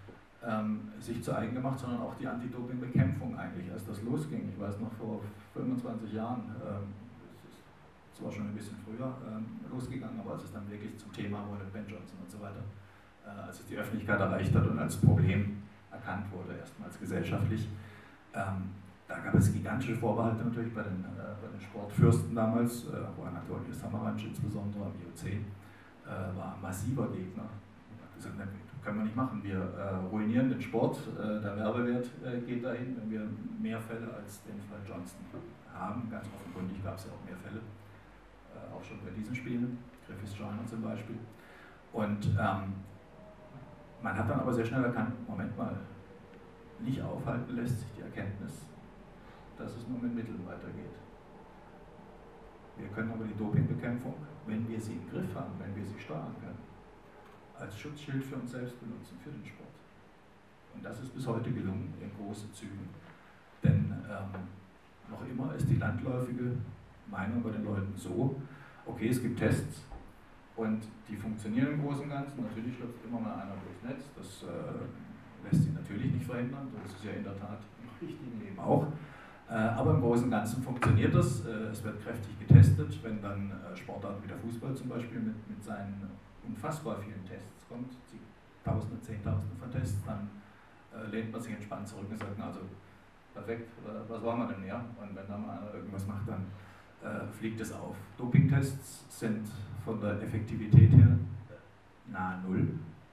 sich zu eigen gemacht, sondern auch die Anti-Doping-Bekämpfung eigentlich, als das losging. Ich weiß noch, vor 25 Jahren, das ist zwar schon ein bisschen früher losgegangen, aber als es dann wirklich zum Thema wurde, Ben Johnson und so weiter, als es die Öffentlichkeit erreicht hat und als Problem erkannt wurde, erstmals gesellschaftlich, da gab es gigantische Vorbehalte natürlich bei den Sportfürsten damals, wo Anatolius Samaranch insbesondere am IOC war ein massiver Gegner. Er hat gesagt, können wir nicht machen, wir ruinieren den Sport, der Werbewert geht dahin, wenn wir mehr Fälle als den Fall Johnson haben. Ganz offenkundig gab es ja auch mehr Fälle, auch schon bei diesen Spielen, Griffiths Joyner zum Beispiel. Und man hat dann aber sehr schnell erkannt, Moment mal, nicht aufhalten lässt sich die Erkenntnis, dass es nur mit Mitteln weitergeht. Wir können aber die Dopingbekämpfung, wenn wir sie im Griff haben, wenn wir sie steuern können, als Schutzschild für uns selbst benutzen, für den Sport. Und das ist bis heute gelungen in großen Zügen. Denn noch immer ist die landläufige Meinung bei den Leuten so, okay, es gibt Tests und die funktionieren im Großen und Ganzen. Natürlich schlüpft immer mal einer durchs Netz, das lässt sich natürlich nicht verhindern, das ist ja in der Tat im richtigen Leben auch. Aber im Großen und Ganzen funktioniert das, es wird kräftig getestet, wenn dann Sportarten wie der Fußball zum Beispiel mit seinen unfassbar vielen Tests kommt, Tausende, Zehntausende von Tests, dann lehnt man sich entspannt zurück und sagt, also perfekt, was wollen wir denn mehr? Und wenn da mal einer irgendwas macht, dann fliegt es auf. Dopingtests sind von der Effektivität her nahe Null.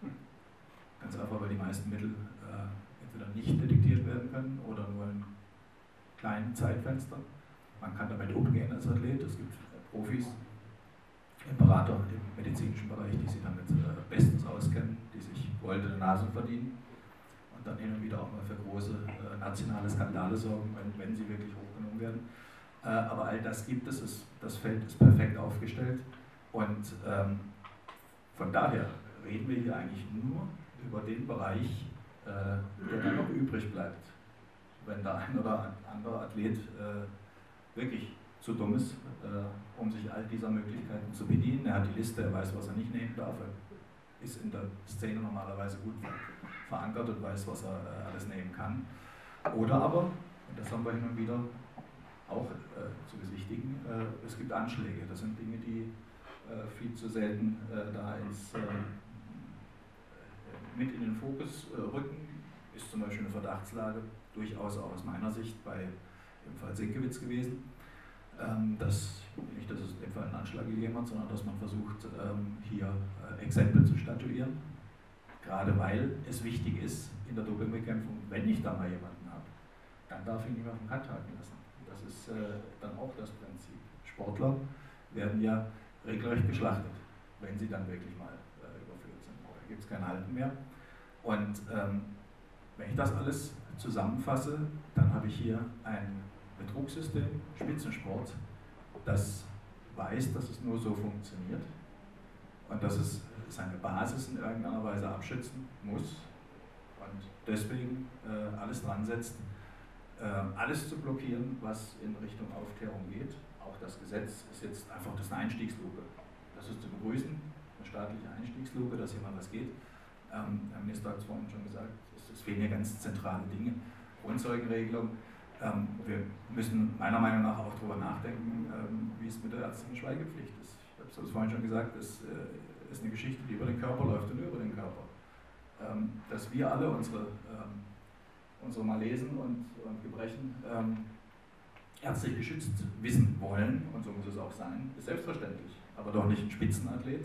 Ganz einfach, weil die meisten Mittel entweder nicht detektiert werden können oder nur in kleinen Zeitfenstern. Man kann damit umgehen als Athlet. Es gibt Profis, Berater im medizinischen Bereich, die sich damit bestens auskennen, die sich goldene Nasen verdienen und dann hin und wieder auch mal für große nationale Skandale sorgen, wenn sie wirklich hochgenommen werden. Aber all das gibt es, das Feld ist perfekt aufgestellt und von daher reden wir hier eigentlich nur über den Bereich, der dann noch übrig bleibt, wenn der ein oder andere Athlet wirklich zu dumm ist, um sich all dieser Möglichkeiten zu bedienen. Er hat die Liste, er weiß, was er nicht nehmen darf, er ist in der Szene normalerweise gut verankert und weiß, was er alles nehmen kann. Oder aber, und das haben wir hin und wieder auch zu besichtigen, es gibt Anschläge. Das sind Dinge, die viel zu selten da mit in den Fokus rücken ist zum Beispiel eine Verdachtslage durchaus auch aus meiner Sicht im Fall Sienkiewicz gewesen, dass nicht, dass es in dem Fall einen Anschlag gegeben hat, sondern dass man versucht, hier Exempel zu statuieren, gerade weil es wichtig ist in der Dopingbekämpfung, wenn ich da mal jemanden habe, dann darf ich ihn nicht mehr auf den Kant halten lassen. Das ist dann auch das Prinzip. Sportler werden ja regelrecht geschlachtet, wenn sie dann wirklich mal überführt sind. Da gibt es kein Halten mehr. Und wenn ich das alles zusammenfasse, dann habe ich hier ein Betrugssystem, Spitzensport, das weiß, dass es nur so funktioniert und dass es seine Basis in irgendeiner Weise abschützen muss und deswegen alles dran setzt, alles zu blockieren, was in Richtung Aufklärung geht. Auch das Gesetz ist jetzt einfach, das ist eine Einstiegsluke. Das ist zu begrüßen, eine staatliche Einstiegsluke, dass hier mal was geht. Herr Minister hat es vorhin schon gesagt, es fehlen hier ganz zentrale Dinge. Grundzeugenregelung. Wir müssen meiner Meinung nach auch darüber nachdenken, wie es mit der ärztlichen Schweigepflicht ist. Ich habe es vorhin schon gesagt, das ist eine Geschichte, die über den Körper läuft und über den Körper. Dass wir alle unsere Malesen und Gebrechen ärztlich geschützt wissen wollen, und so muss es auch sein, ist selbstverständlich. Aber doch nicht ein Spitzenathlet,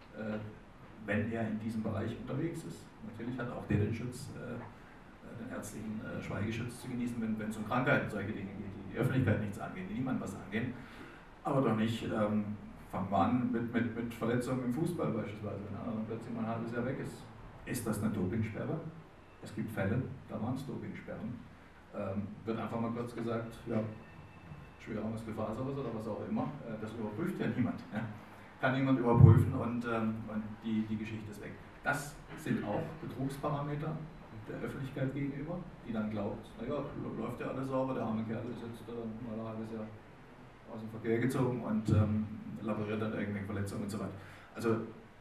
wenn er in diesem Bereich unterwegs ist. Natürlich hat auch der den Schutz, den ärztlichen Schweigeschutz zu genießen, wenn es um Krankheiten, solche Dinge geht, die Öffentlichkeit nichts angehen, die niemand was angehen. Aber doch nicht, fangen wir an mit Verletzungen im Fußball beispielsweise, wenn einer dann plötzlich mal ein halbes Jahr weg ist. Ist das eine Dopingsperre? Es gibt Fälle, da waren es Dopingsperren. Wird einfach mal kurz gesagt, ja, schwerer Muskelfaserriss oder was auch immer, das überprüft ja niemand. Ja. Kann niemand überprüfen und die Geschichte ist weg. Das sind auch Betrugsparameter der Öffentlichkeit gegenüber, die dann glaubt, naja, läuft ja alles sauber, der arme Kerl ist jetzt mal ein halbes Jahr aus dem Verkehr gezogen und laboriert dann irgendwelche Verletzungen und so weiter. Also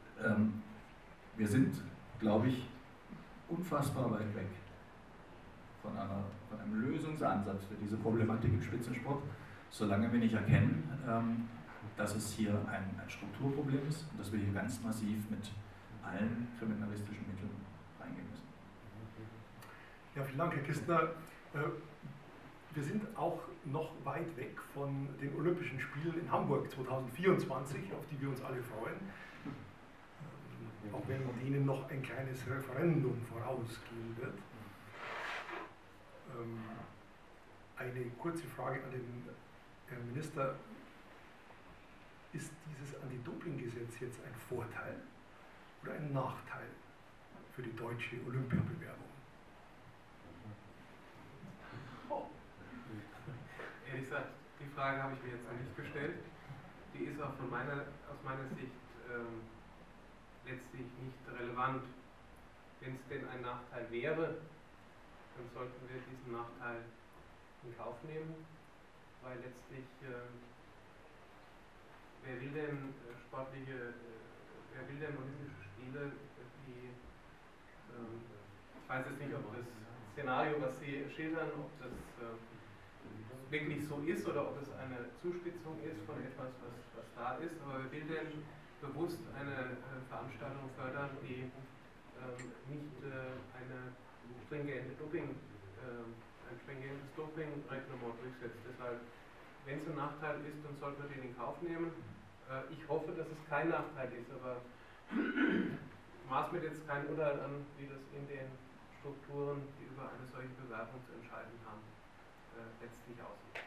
wir sind, glaube ich, unfassbar weit weg von einem Lösungsansatz für diese Problematik im Spitzensport, solange wir nicht erkennen, dass es hier ein Strukturproblem ist und dass wir hier ganz massiv mit allen kriminalistischen Mitteln reingehen müssen. Ja, vielen Dank, Herr Kistner. Wir sind auch noch weit weg von den Olympischen Spielen in Hamburg 2024, auf die wir uns alle freuen. Auch wenn denen noch ein kleines Referendum vorausgehen wird. Eine kurze Frage an den Herrn Minister. Ist dieses Anti-Doping-Gesetz jetzt ein Vorteil oder ein Nachteil für die deutsche Olympiabewerbung? Ehrlich gesagt, die Frage habe ich mir jetzt noch nicht gestellt. Die ist auch aus meiner Sicht letztlich nicht relevant. Wenn es denn ein Nachteil wäre, dann sollten wir diesen Nachteil in Kauf nehmen, weil letztlich wer will denn Olympische Spiele, die ich weiß jetzt nicht, ob das Szenario, was Sie schildern, ob das wirklich so ist oder ob es eine Zuspitzung ist von etwas, was da ist, aber wer will denn bewusst eine Veranstaltung fördern, die nicht ein stringentes Doping-Reglement durchsetzt. Deshalb, wenn es ein Nachteil ist, dann sollten wir den in Kauf nehmen. Ich hoffe, dass es kein Nachteil ist, aber maß mir jetzt kein Urteil an, wie das in den Strukturen, die über eine solche Bewerbung zu entscheiden haben, letztlich aussieht.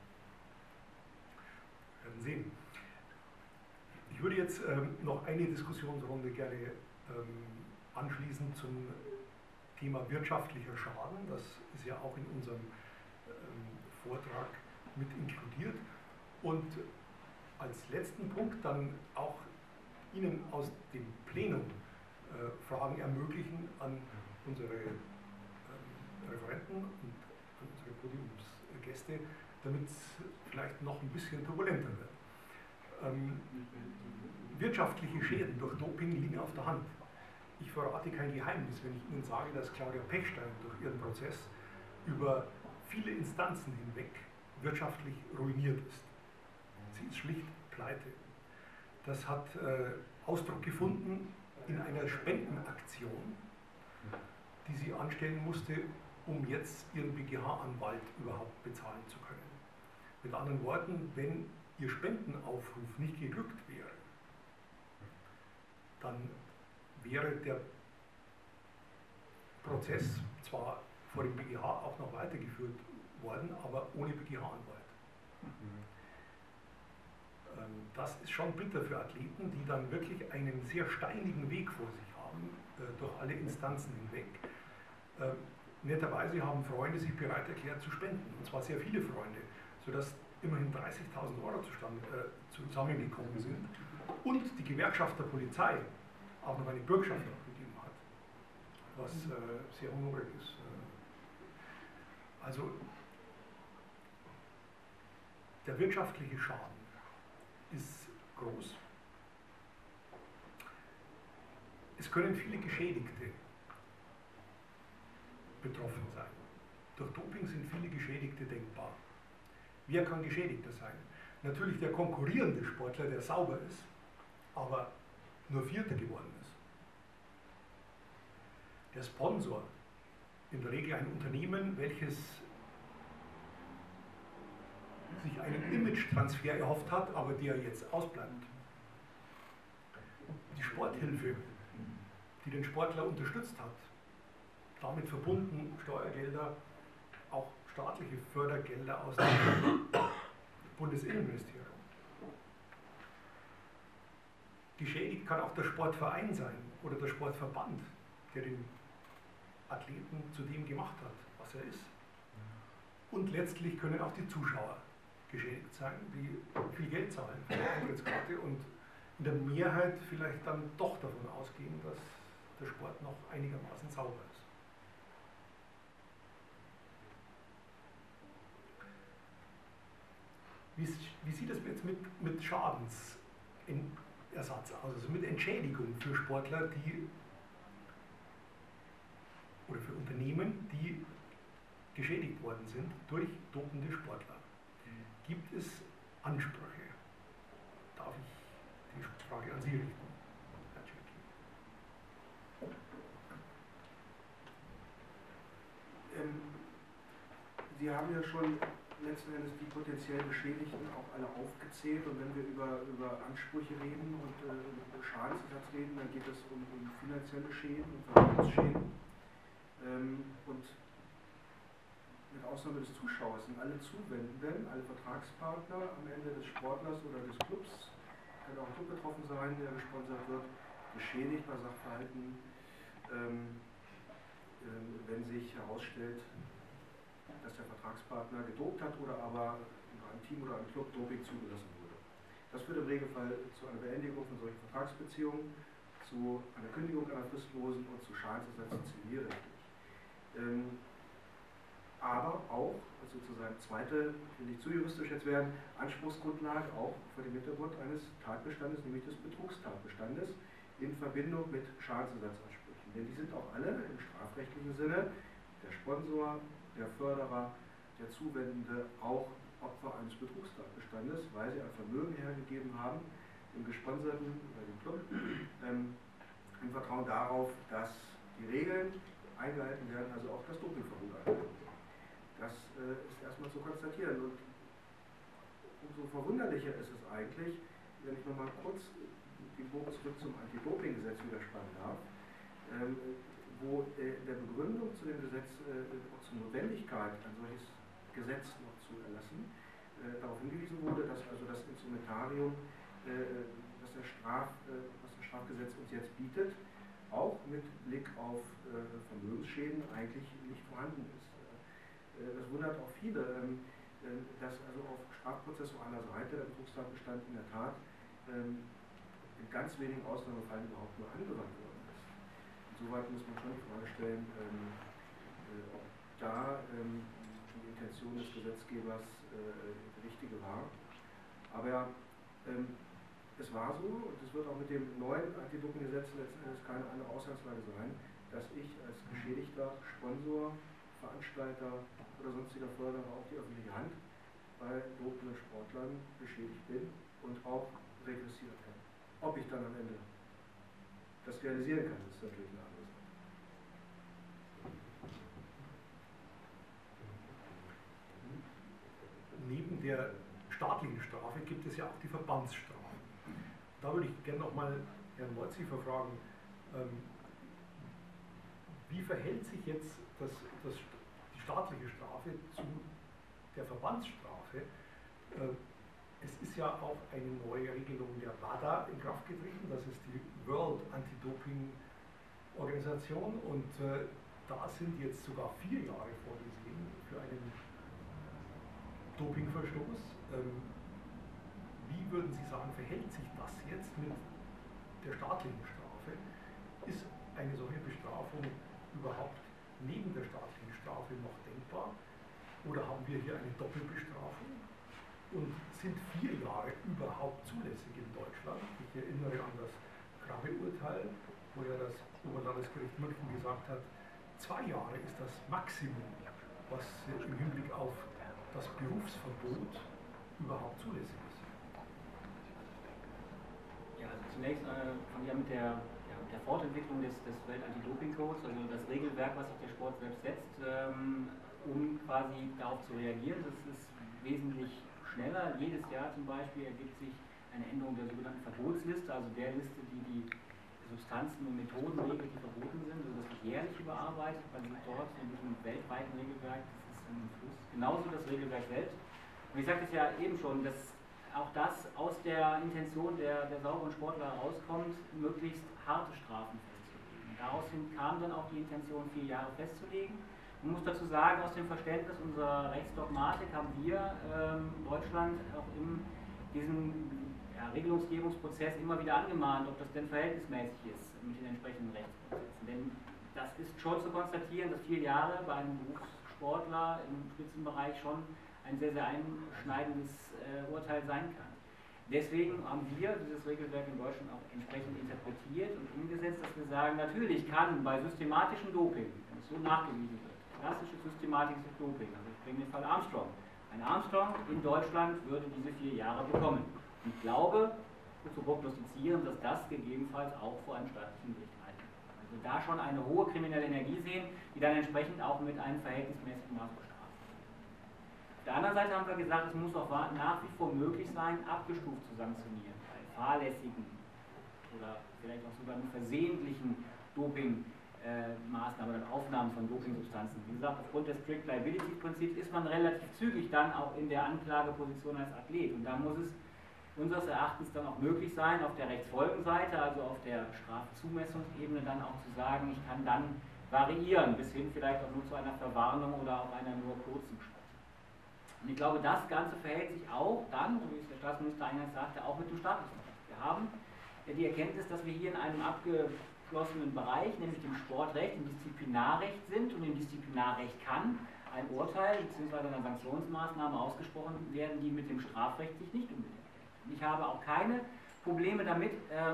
Wir werden sehen. Ich würde jetzt noch eine Diskussionsrunde gerne anschließen zum Thema wirtschaftlicher Schaden. Das ist ja auch in unserem Vortrag mit inkludiert. Und als letzten Punkt dann auch Ihnen aus dem Plenum Fragen ermöglichen an unsere Referenten und an unsere Podiumsgäste, damit es vielleicht noch ein bisschen turbulenter wird. Wirtschaftliche Schäden durch Doping liegen auf der Hand. Ich verrate kein Geheimnis, wenn ich Ihnen sage, dass Claudia Pechstein durch ihren Prozess über viele Instanzen hinweg wirtschaftlich ruiniert ist. Sie ist schlicht pleite. Das hat Ausdruck gefunden in einer Spendenaktion, die sie anstellen musste, um jetzt ihren BGH-Anwalt überhaupt bezahlen zu können. Mit anderen Worten, wenn ihr Spendenaufruf nicht geglückt wäre, dann wäre der Prozess zwar vor dem BGH auch noch weitergeführt worden, aber ohne BGH-Anwalt. Das ist schon bitter für Athleten, die dann wirklich einen sehr steinigen Weg vor sich haben, durch alle Instanzen hinweg. Netterweise haben Freunde sich bereit erklärt zu spenden, und zwar sehr viele Freunde, sodass immerhin 30.000 Euro zusammengekommen sind und die Gewerkschaft der Polizei auch noch eine Bürgschaft abgegeben hat, was sehr honorig ist. Also der wirtschaftliche Schaden ist groß. Es können viele Geschädigte betroffen sein. Durch Doping sind viele Geschädigte denkbar. Wer kann Geschädigter sein? Natürlich der konkurrierende Sportler, der sauber ist, aber nur Vierter geworden ist. Der Sponsor, in der Regel ein Unternehmen, welches sich einen Image-Transfer erhofft hat, aber der jetzt ausbleibt. Die Sporthilfe, die den Sportler unterstützt hat, damit verbunden Steuergelder, auch staatliche Fördergelder aus dem Bundesinnenministerium. Geschädigt kann auch der Sportverein sein oder der Sportverband, der den Athleten zu dem gemacht hat, was er ist. Und letztlich können auch die Zuschauer geschädigt sein, die viel Geld zahlen für eine Eintrittskarte und in der Mehrheit vielleicht dann doch davon ausgehen, dass der Sport noch einigermaßen sauber ist. Wie sieht es jetzt mit Schadensersatz aus, also mit Entschädigung für Sportler, oder für Unternehmen, die geschädigt worden sind durch dopende Sportler? Gibt es Ansprüche? Darf ich die Frage an Sie richten, Herr Tschirki? Sie haben ja schon letzten Endes die potenziell Beschädigten auch alle aufgezählt, und wenn wir über Ansprüche reden und Schadensersatz reden, dann geht es um finanzielle Schäden und Vermögensschäden. Und mit Ausnahme des Zuschauers sind alle Zuwendenden, alle Vertragspartner am Ende des Sportlers oder des Clubs, kann auch ein Club betroffen sein, der gesponsert wird, geschädigt bei Sachverhalten, wenn sich herausstellt, dass der Vertragspartner gedopt hat oder aber in einem Team oder einem Club Doping zugelassen wurde. Das führt im Regelfall zu einer Beendigung von solchen Vertragsbeziehungen, zu einer Kündigung einer Fristlosen und zu Schadensersatz zivilrechtlich. Aber auch, sozusagen zweite, will nicht zu juristisch jetzt werden, Anspruchsgrundlage auch vor dem Hintergrund eines Tatbestandes, nämlich des Betrugstatbestandes, in Verbindung mit Schadensersatzansprüchen. Denn die sind auch alle im strafrechtlichen Sinne, der Sponsor, der Förderer, der Zuwendende, auch Opfer eines Betrugstatbestandes, weil sie ein Vermögen hergegeben haben, dem Gesponserten oder dem Club, im Vertrauen darauf, dass die Regeln eingehalten werden, also auch das Dopingverbot eingehalten wird. Das ist erstmal zu konstatieren. Und umso verwunderlicher ist es eigentlich, wenn ich nochmal kurz den Bogen zurück zum Anti-Doping-Gesetz wieder spannen darf, wo der Begründung zu dem Gesetz, zur Notwendigkeit, ein solches Gesetz noch zu erlassen, darauf hingewiesen wurde, dass also das Instrumentarium, was das Strafgesetz uns jetzt bietet, auch mit Blick auf Vermögensschäden eigentlich nicht vorhanden ist. Das wundert auch viele, dass also auf strafprozessualer Seite der Betrugstatbestand in der Tat in ganz wenigen Ausnahmefällen überhaupt nur angewandt worden ist. Insoweit muss man schon die Frage stellen, ob da die Intention des Gesetzgebers die richtige war. Aber es war so, und es wird auch mit dem neuen Anti-Doping-Gesetz letzten Endes keine andere Ausgangslage sein, dass ich als geschädigter Sponsor, Veranstalter oder sonstiger Förderer auf die öffentliche Hand bei dopenden Sportlern beschädigt bin und auch regressieren kann. Ob ich dann am Ende das realisieren kann, ist natürlich eine andere Sache. gibt es ja auch die Verbandsstrafen. Da würde ich gerne nochmal Herrn Moltzifer fragen, wie verhält sich jetzt die staatliche Strafe zu der Verbandsstrafe? Es ist ja auch eine neue Regelung der WADA in Kraft getreten, das ist die World Anti-Doping Organisation, und da sind jetzt sogar 4 Jahre vorgesehen für einen Dopingverstoß. Wie würden Sie sagen, verhält sich das jetzt mit der staatlichen Strafe? Ist eine solche Bestrafung überhaupt neben der staatlichen Strafe noch denkbar? Oder haben wir hier eine Doppelbestrafung? Und sind 4 Jahre überhaupt zulässig in Deutschland? Ich erinnere an das Krabbe-Urteil, wo ja das Oberlandesgericht München gesagt hat, 2 Jahre ist das Maximum, was im Hinblick auf das Berufsverbot überhaupt zulässig ist. Ja, also zunächst fangen wir mit der Fortentwicklung des Welt-Anti-Doping-Codes, also das Regelwerk, was sich der Sport selbst setzt, um quasi darauf zu reagieren. Das ist wesentlich schneller. Jedes Jahr zum Beispiel ergibt sich eine Änderung der sogenannten Verbotsliste, also der Liste, die Substanzen und Methoden regelt, die verboten sind. Also das wird jährlich überarbeitet, man sieht dort in diesem weltweiten Regelwerk, das ist ein Fluss. Genauso das Regelwerk selbst. Und ich sagte es ja eben schon, dass auch das aus der Intention der sauberen Sportler herauskommt, möglichst harte Strafen festzulegen. Daraus kam dann auch die Intention, 4 Jahre festzulegen. Man muss dazu sagen, aus dem Verständnis unserer Rechtsdogmatik haben wir Deutschland auch in diesem Regelungsgebungsprozess immer wieder angemahnt, ob das denn verhältnismäßig ist mit den entsprechenden Rechtsprozessen. Denn das ist schon zu konstatieren, dass 4 Jahre bei einem Berufssportler im Spitzenbereich schon ein sehr, sehr einschneidendes Urteil sein kann. Deswegen haben wir dieses Regelwerk in Deutschland auch entsprechend interpretiert und umgesetzt, dass wir sagen, natürlich kann bei systematischem Doping, wenn es so nachgewiesen wird, klassisches systematisches Doping, also ich bringe den Fall Armstrong, ein Armstrong in Deutschland würde diese 4 Jahre bekommen. Und ich glaube, zu prognostizieren, dass das gegebenenfalls auch vor einem staatlichen Gericht halten kann. Also da schon eine hohe kriminelle Energie sehen, die dann entsprechend auch mit einem verhältnismäßigen Maß bestraft wird. Auf der anderen Seite haben wir gesagt, es muss auch nach wie vor möglich sein, abgestuft zu sanktionieren, bei fahrlässigen oder vielleicht auch sogar nur versehentlichen Dopingmaßnahmen oder Aufnahmen von Dopingsubstanzen. Wie gesagt, aufgrund des Strict Liability Prinzips ist man relativ zügig dann auch in der Anklageposition als Athlet. Und da muss es unseres Erachtens dann auch möglich sein, auf der Rechtsfolgenseite, also auf der Strafzumessungsebene dann auch zu sagen, ich kann dann variieren, bis hin vielleicht auch nur zu einer Verwarnung oder auch einer nur kurzen Strafe. Und ich glaube, das Ganze verhält sich auch dann, so wie es der Staatsminister eingangs sagte, auch mit dem staatlichen Recht. Wir haben die Erkenntnis, dass wir hier in einem abgeschlossenen Bereich, nämlich dem Sportrecht, im Disziplinarrecht sind, und im Disziplinarrecht kann ein Urteil bzw. eine Sanktionsmaßnahme ausgesprochen werden, die mit dem Strafrecht sich nicht unbedingt. Ich habe auch keine Probleme damit,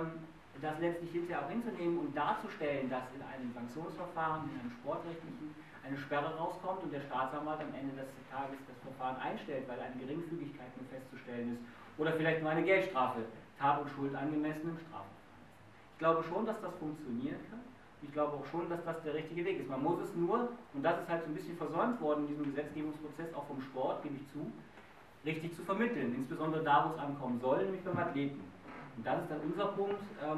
das letztlich hinterher auch hinzunehmen und darzustellen, dass in einem Sanktionsverfahren, in einem sportrechtlichen, eine Sperre rauskommt und der Staatsanwalt am Ende des Tages das Verfahren einstellt, weil eine Geringfügigkeit nur festzustellen ist oder vielleicht nur eine Geldstrafe, Tat und Schuld angemessen im Strafverfahren ist. Ich glaube schon, dass das funktionieren kann. Ich glaube auch schon, dass das der richtige Weg ist. Man muss es nur, und das ist halt so ein bisschen versäumt worden in diesem Gesetzgebungsprozess, auch vom Sport, gebe ich zu, richtig zu vermitteln, insbesondere da, wo es ankommen soll, nämlich beim Athleten. Und das ist dann unser Punkt.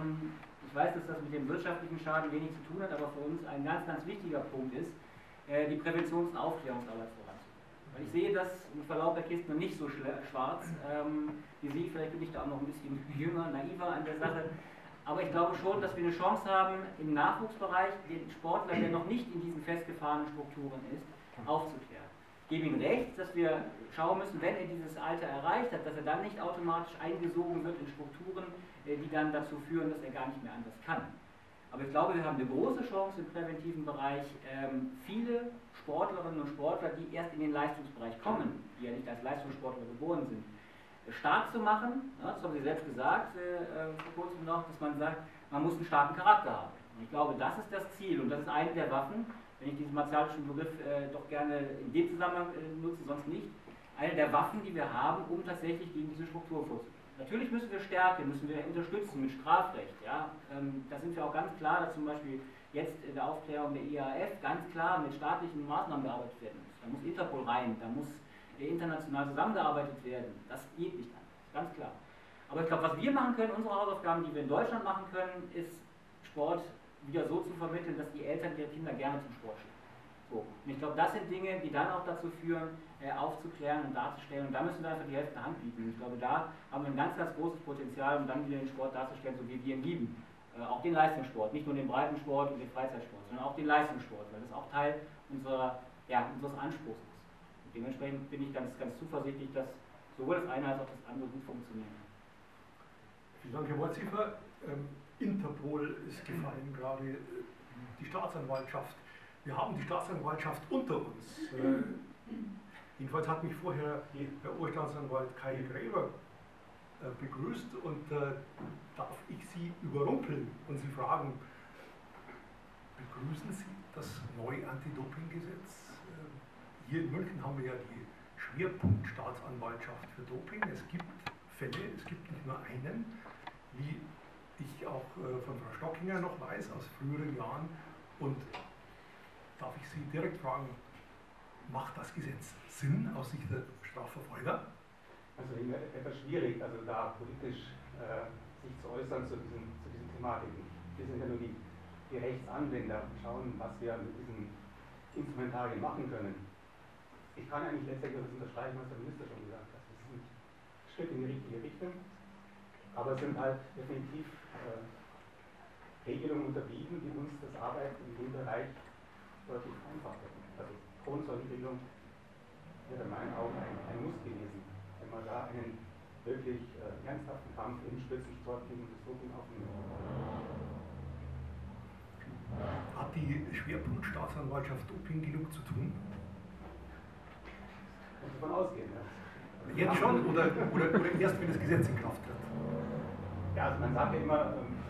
Ich weiß, dass das mit dem wirtschaftlichen Schaden wenig zu tun hat, aber für uns ein ganz, ganz wichtiger Punkt ist, die Präventions- und Aufklärungsarbeit voranzubringen. Weil ich sehe das mit Verlaub der Kiste noch nicht so schwarz, wie Sie, vielleicht bin ich da auch noch ein bisschen jünger, naiver an der Sache, aber ich glaube schon, dass wir eine Chance haben, im Nachwuchsbereich den Sportler, der noch nicht in diesen festgefahrenen Strukturen ist, aufzuklären. Ich gebe ihm recht, dass wir schauen müssen, wenn er dieses Alter erreicht hat, dass er dann nicht automatisch eingesogen wird in Strukturen, die dann dazu führen, dass er gar nicht mehr anders kann. Aber ich glaube, wir haben eine große Chance im präventiven Bereich, viele Sportlerinnen und Sportler, die erst in den Leistungsbereich kommen, die ja nicht als Leistungssportler geboren sind, stark zu machen. Das haben Sie selbst gesagt, vor kurzem noch, dass man sagt, man muss einen starken Charakter haben. Und ich glaube, das ist das Ziel und das ist eine der Waffen, wenn ich diesen martialischen Begriff doch gerne in dem Zusammenhang nutze, sonst nicht, eine der Waffen, die wir haben, um tatsächlich gegen diese Struktur vorzugehen. Natürlich müssen wir stärken, müssen wir unterstützen mit Strafrecht. Ja? Da sind wir auch ganz klar, dass zum Beispiel jetzt in der Aufklärung der IAAF ganz klar mit staatlichen Maßnahmen gearbeitet werden muss. Da muss Interpol rein, da muss international zusammengearbeitet werden. Das geht nicht anders. ganz klar. Aber ich glaube, was wir machen können, unsere Hausaufgaben, die wir in Deutschland machen können, ist Sport wieder so zu vermitteln, dass die Eltern ihre Kinder gerne zum Sport schicken. So. Und ich glaube, das sind Dinge, die dann auch dazu führen, aufzuklären und darzustellen. Und da müssen wir einfach die Hälfte Hand bieten. Und ich glaube, da haben wir ein ganz, ganz großes Potenzial, um dann wieder den Sport darzustellen, so wie wir ihn lieben. Auch den Leistungssport, nicht nur den Breitensport und den Freizeitsport, sondern auch den Leistungssport, weil das auch Teil unseres Anspruchs ist. Und dementsprechend bin ich ganz, ganz zuversichtlich, dass sowohl das eine als auch das andere gut funktionieren. Vielen Dank, Herr Wortziefer. Interpol ist gefallen, gerade die Staatsanwaltschaft. Wir haben die Staatsanwaltschaft unter uns. Jedenfalls hat mich vorher der Oberstaatsanwalt Kai Gräber begrüßt und darf ich Sie überrumpeln und Sie fragen, begrüßen Sie das neue Anti-Doping-Gesetz? Hier in München haben wir ja die Schwerpunktstaatsanwaltschaft für Doping. Es gibt Fälle, es gibt nicht nur einen, wie ich auch von Frau Stockinger noch weiß aus früheren Jahren. Und darf ich Sie direkt fragen, macht das Gesetz Sinn aus Sicht der Strafverfolger? Also etwas schwierig, also da politisch sich zu äußern zu diesen Thematiken. Wir sind ja nur die Rechtsanwender und schauen, was wir mit diesen Instrumentarien machen können. Ich kann eigentlich letztendlich das unterstreichen, was der Minister schon gesagt hat. Das ist ein Schritt in die richtige Richtung, aber es sind halt definitiv Regelungen unterblieben, die uns das Arbeiten in dem Bereich deutlich vereinfachen. Also Kronzeugenregelung wäre in meinen Augen ein Muss gewesen, wenn man da einen wirklich ernsthaften Kampf im Spitzensport gegen das Doping aufnimmt. Hat die Schwerpunktstaatsanwaltschaft Doping genug zu tun? Kann ich davon ausgehen, ja. Also jetzt schon oder erst, wenn das Gesetz in Kraft tritt? Ja, also man sagt ja immer,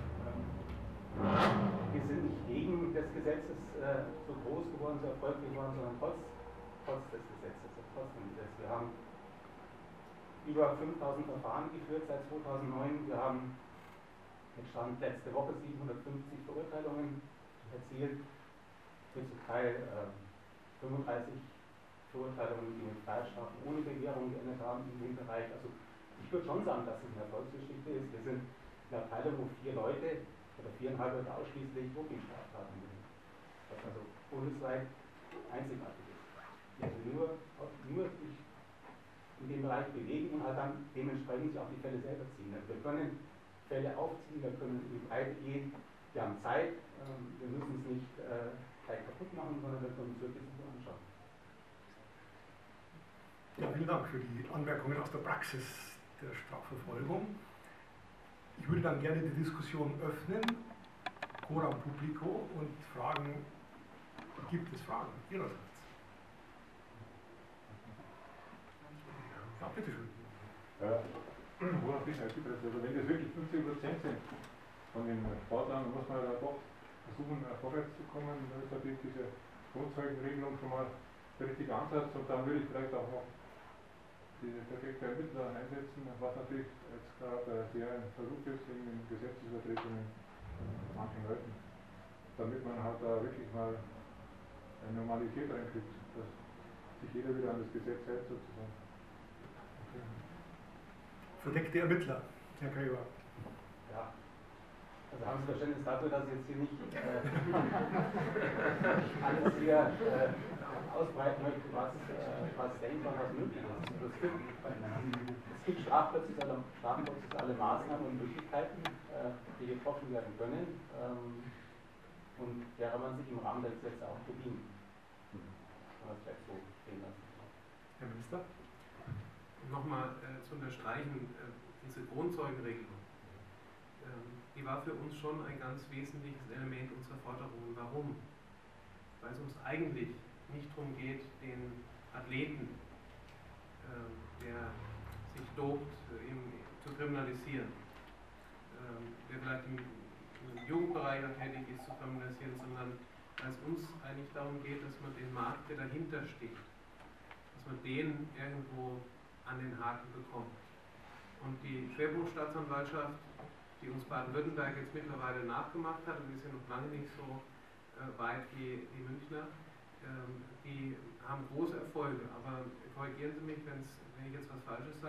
wir sind nicht wegen des Gesetzes so groß geworden, so erfolgreich geworden, sondern trotz des Gesetzes, trotz dem Gesetz. Wir haben über 5000 Verfahren geführt seit 2009. Wir haben mit Stand letzte Woche 750 Verurteilungen erzielt, mit zum Teil 35 Verurteilungen, die mit Freiheitsstrafen ohne Bewährung geendet haben in dem Bereich. Also ich würde schon sagen, dass es eine Erfolgsgeschichte ist. Wir sind eine Abteilung, wo 4 Leute oder 4,5 Leute ausschließlich Dopingstraftaten sind. Was also bundesweit einzigartig ist. Die also nur sich in dem Bereich bewegen und halt dann dementsprechend sich auch die Fälle selber ziehen. Also wir können Fälle aufziehen, wir können in die Breite gehen, wir haben Zeit, wir müssen es nicht gleich kaputt machen, sondern wir können es wirklich so anschauen. Ja, vielen Dank für die Anmerkungen aus der Praxis der Strafverfolgung. Ich würde dann gerne die Diskussion öffnen, coram publico, und fragen, gibt es Fragen Ihrerseits? Ja, bitteschön. Worauf ich also wenn das wirklich 50% sind von den Sportlern, muss man da doch versuchen, vorwärts zu kommen. Da ist natürlich diese Grundzeugenregelung schon mal der richtige Ansatz, und dann würde ich vielleicht auch noch diese perfekte Ermittler einsetzen, was natürlich jetzt gerade sehr ein Versuch ist in den Gesetzesübertretungen manchen Leuten, damit man halt da wirklich mal eine Normalität reinkriegt, dass sich jeder wieder an das Gesetz hält sozusagen. Okay. Verdeckte Ermittler, Herr Gräber. Ja, also haben Sie Verständnis dafür, dass ich jetzt hier nicht alles hier ausbreiten möchte, was denkbar und was möglich ist. Es gibt strafprozessuale Maßnahmen und Möglichkeiten, die getroffen werden können, und derer man sich im Rahmen der Gesetze auch bedient. Kann man es vielleicht so stehen lassen. Herr Minister? Um nochmal zu unterstreichen, diese Kronzeugenregelung, die war für uns schon ein ganz wesentliches Element unserer Forderungen. Warum? Weil es uns eigentlich nicht darum geht, den Athleten, der sich dopt, zu kriminalisieren, der vielleicht im Jugendbereich tätig ist, zu kriminalisieren, sondern weil es uns eigentlich darum geht, dass man den Markt, der dahinter steht, dass man den irgendwo an den Haken bekommt. Und die Schwerpunktstaatsanwaltschaft, die uns Baden-Württemberg jetzt mittlerweile nachgemacht hat, und wir sind noch lange nicht so weit wie die Münchner, die haben große Erfolge. Aber korrigieren Sie mich, wenn ich jetzt was Falsches sage,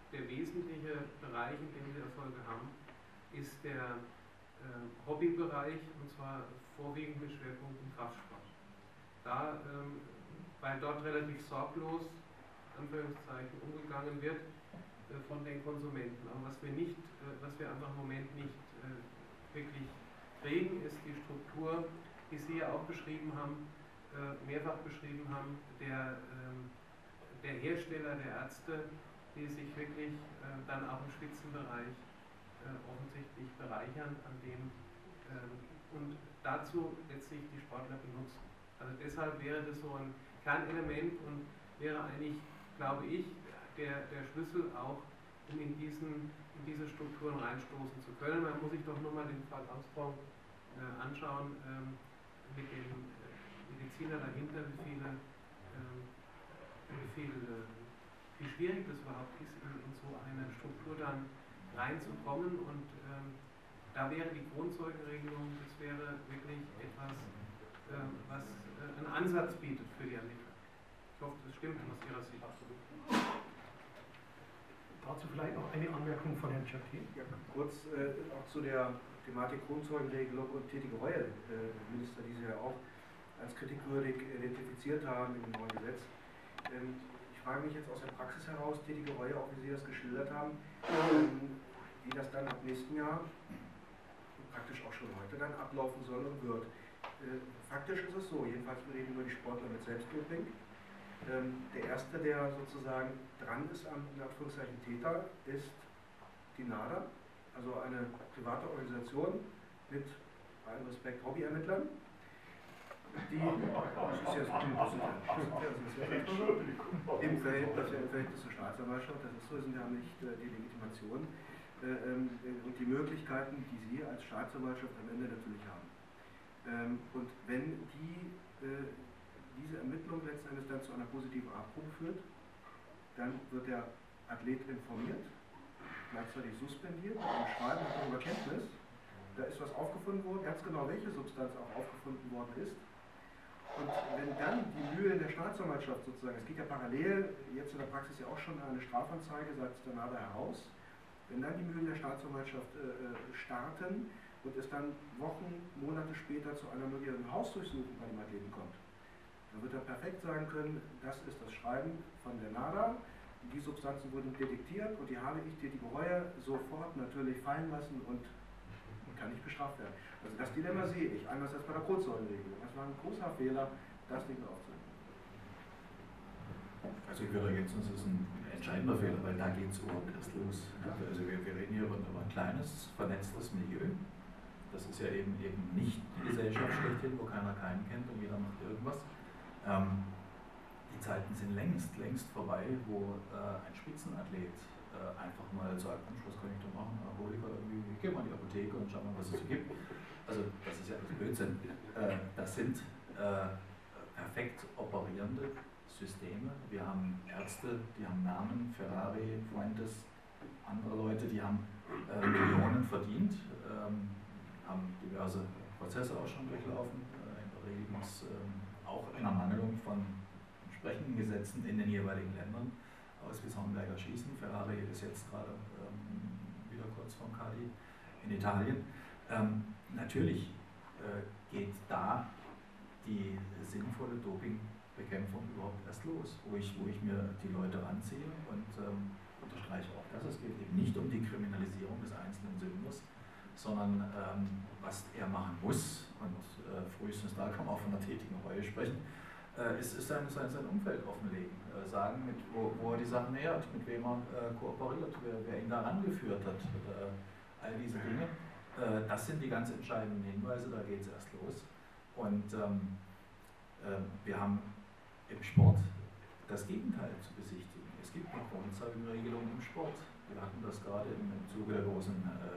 der wesentliche Bereich, in dem wir Erfolge haben, ist der Hobbybereich, und zwar vorwiegend mit Schwerpunkt im Kraftsport. Da, weil dort relativ sorglos, Anführungszeichen, umgegangen wird von den Konsumenten. Aber was wir einfach im Moment nicht wirklich kriegen, ist die Struktur, die Sie ja auch beschrieben haben, mehrfach beschrieben haben, der Hersteller, der Ärzte, die sich wirklich dann auch im Spitzenbereich offensichtlich bereichern an dem und dazu letztlich die Sportler benutzen. Also deshalb wäre das so ein Kernelement und wäre eigentlich, glaube ich, der Schlüssel auch, um in diese Strukturen reinstoßen zu können. Man muss sich doch nur mal den Fall Armstrong anschauen, mit dem Mediziner dahinter, wie schwierig das überhaupt ist, in so eine Struktur dann reinzukommen. Und da wäre die Kronzeugenregelung, das wäre wirklich etwas, was einen Ansatz bietet für die Ermittler. Ich hoffe, das stimmt aus Ihrer Sicht. Absolut. Dazu vielleicht noch eine Anmerkung von Herrn Chapin. Ja, kurz auch zu der Thematik Kronzeugenregelung und tätige Reue, Minister, die Sie ja auch als kritikwürdig identifiziert haben im neuen Gesetz. Ich frage mich jetzt aus der Praxis heraus, tätige Reue, auch wie Sie das geschildert haben, wie das dann ab nächsten Jahr, praktisch auch schon heute, dann ablaufen soll und wird. Faktisch ist es so, jedenfalls wir reden über die Sportler mit Selbstdoping. Der erste, der sozusagen dran ist am in Anführungszeichen Täter, ist die NADA, also eine private Organisation mit, bei allem Respekt, Hobbyermittlern. Die im Verhältnis zur Staatsanwaltschaft, das ist so, sind ja nicht die Legitimation und die Möglichkeiten, die Sie als Staatsanwaltschaft am Ende natürlich haben. Und wenn diese Ermittlung letzten Endes dann zu einer positiven Abprobe führt, dann wird der Athlet informiert, gleichzeitig suspendiert, mit einem Schreiben darüber Kenntnis, da ist was aufgefunden worden, ganz genau welche Substanz auch aufgefunden worden ist. Und wenn dann die Mühlen der Staatsanwaltschaft sozusagen, es geht ja parallel, jetzt in der Praxis ja auch schon eine Strafanzeige seitens der NADA heraus, wenn dann die Mühlen der Staatsanwaltschaft starten und es dann Wochen, Monate später zu einer möglichen Hausdurchsuchung bei dem Athleten kommt, dann wird er perfekt sagen können, das ist das Schreiben von der NADA, die Substanzen wurden detektiert und die habe ich tätige Reue sofort natürlich fallen lassen und kann nicht bestraft werden. Also das Dilemma sehe ich, anders als bei der Kronzeugenregelung. Das war ein großer Fehler, das nicht mehr aufzunehmen. Also ich würde ergänzen, das ist ein entscheidender Fehler, weil da geht es überhaupt erst los. Also wir reden hier über ein kleines, vernetztes Milieu. Das ist ja eben nicht die Gesellschaft schlechthin, wo keiner keinen kennt und jeder macht irgendwas. Die Zeiten sind längst vorbei, wo ein Spitzenathlet einfach mal sagt, was kann ich da machen? Ich gehe mal in die Apotheke und schau mal, was es so gibt. Also das ist ja alles Blödsinn. Das sind perfekt operierende Systeme. Wir haben Ärzte, die haben Namen, Ferrari, Fuentes, andere Leute, die haben Millionen verdient, haben diverse Prozesse auch schon durchlaufen. In der Regel ging es auch in Ermangelung von entsprechenden Gesetzen in den jeweiligen Ländern aus wie Hornberger Schießen. Ferrari ist jetzt gerade wieder kurz vorm Cadi in Italien. Natürlich geht da die sinnvolle Dopingbekämpfung überhaupt erst los, wo ich mir die Leute ranziehe und unterstreiche auch das. Es geht eben nicht um die Kriminalisierung des einzelnen Sünders, sondern was er machen muss, und frühestens da kann man auch von einer tätigen Reue sprechen, ist sein Umfeld offenlegen, sagen, wo er die Sachen nähert, mit wem er kooperiert, wer ihn da rangeführt hat, all diese Dinge. Das sind die ganz entscheidenden Hinweise, da geht es erst los. Und wir haben im Sport das Gegenteil zu besichtigen. Es gibt eine Kronzeugenregelung im Sport. Wir hatten das gerade im Zuge der großen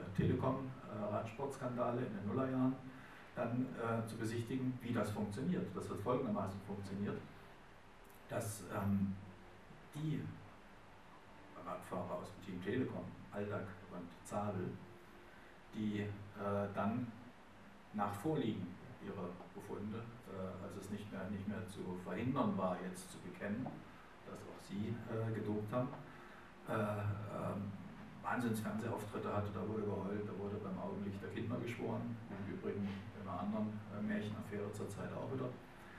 Telekom-Radsportskandale in den Nullerjahren dann zu besichtigen, wie das funktioniert. Das hat folgendermaßen funktioniert, dass die Radfahrer aus dem Team Telekom, Aldag und Zabel, die dann nach Vorliegen ihrer Befunde, als es nicht mehr zu verhindern war, jetzt zu bekennen, dass auch sie gedopt haben, Wahnsinns-Fernsehauftritte hatte, da wurde geheult, da wurde beim Augenlicht der Kinder geschworen, im Übrigen in einer anderen Märchenaffäre zur Zeit auch wieder.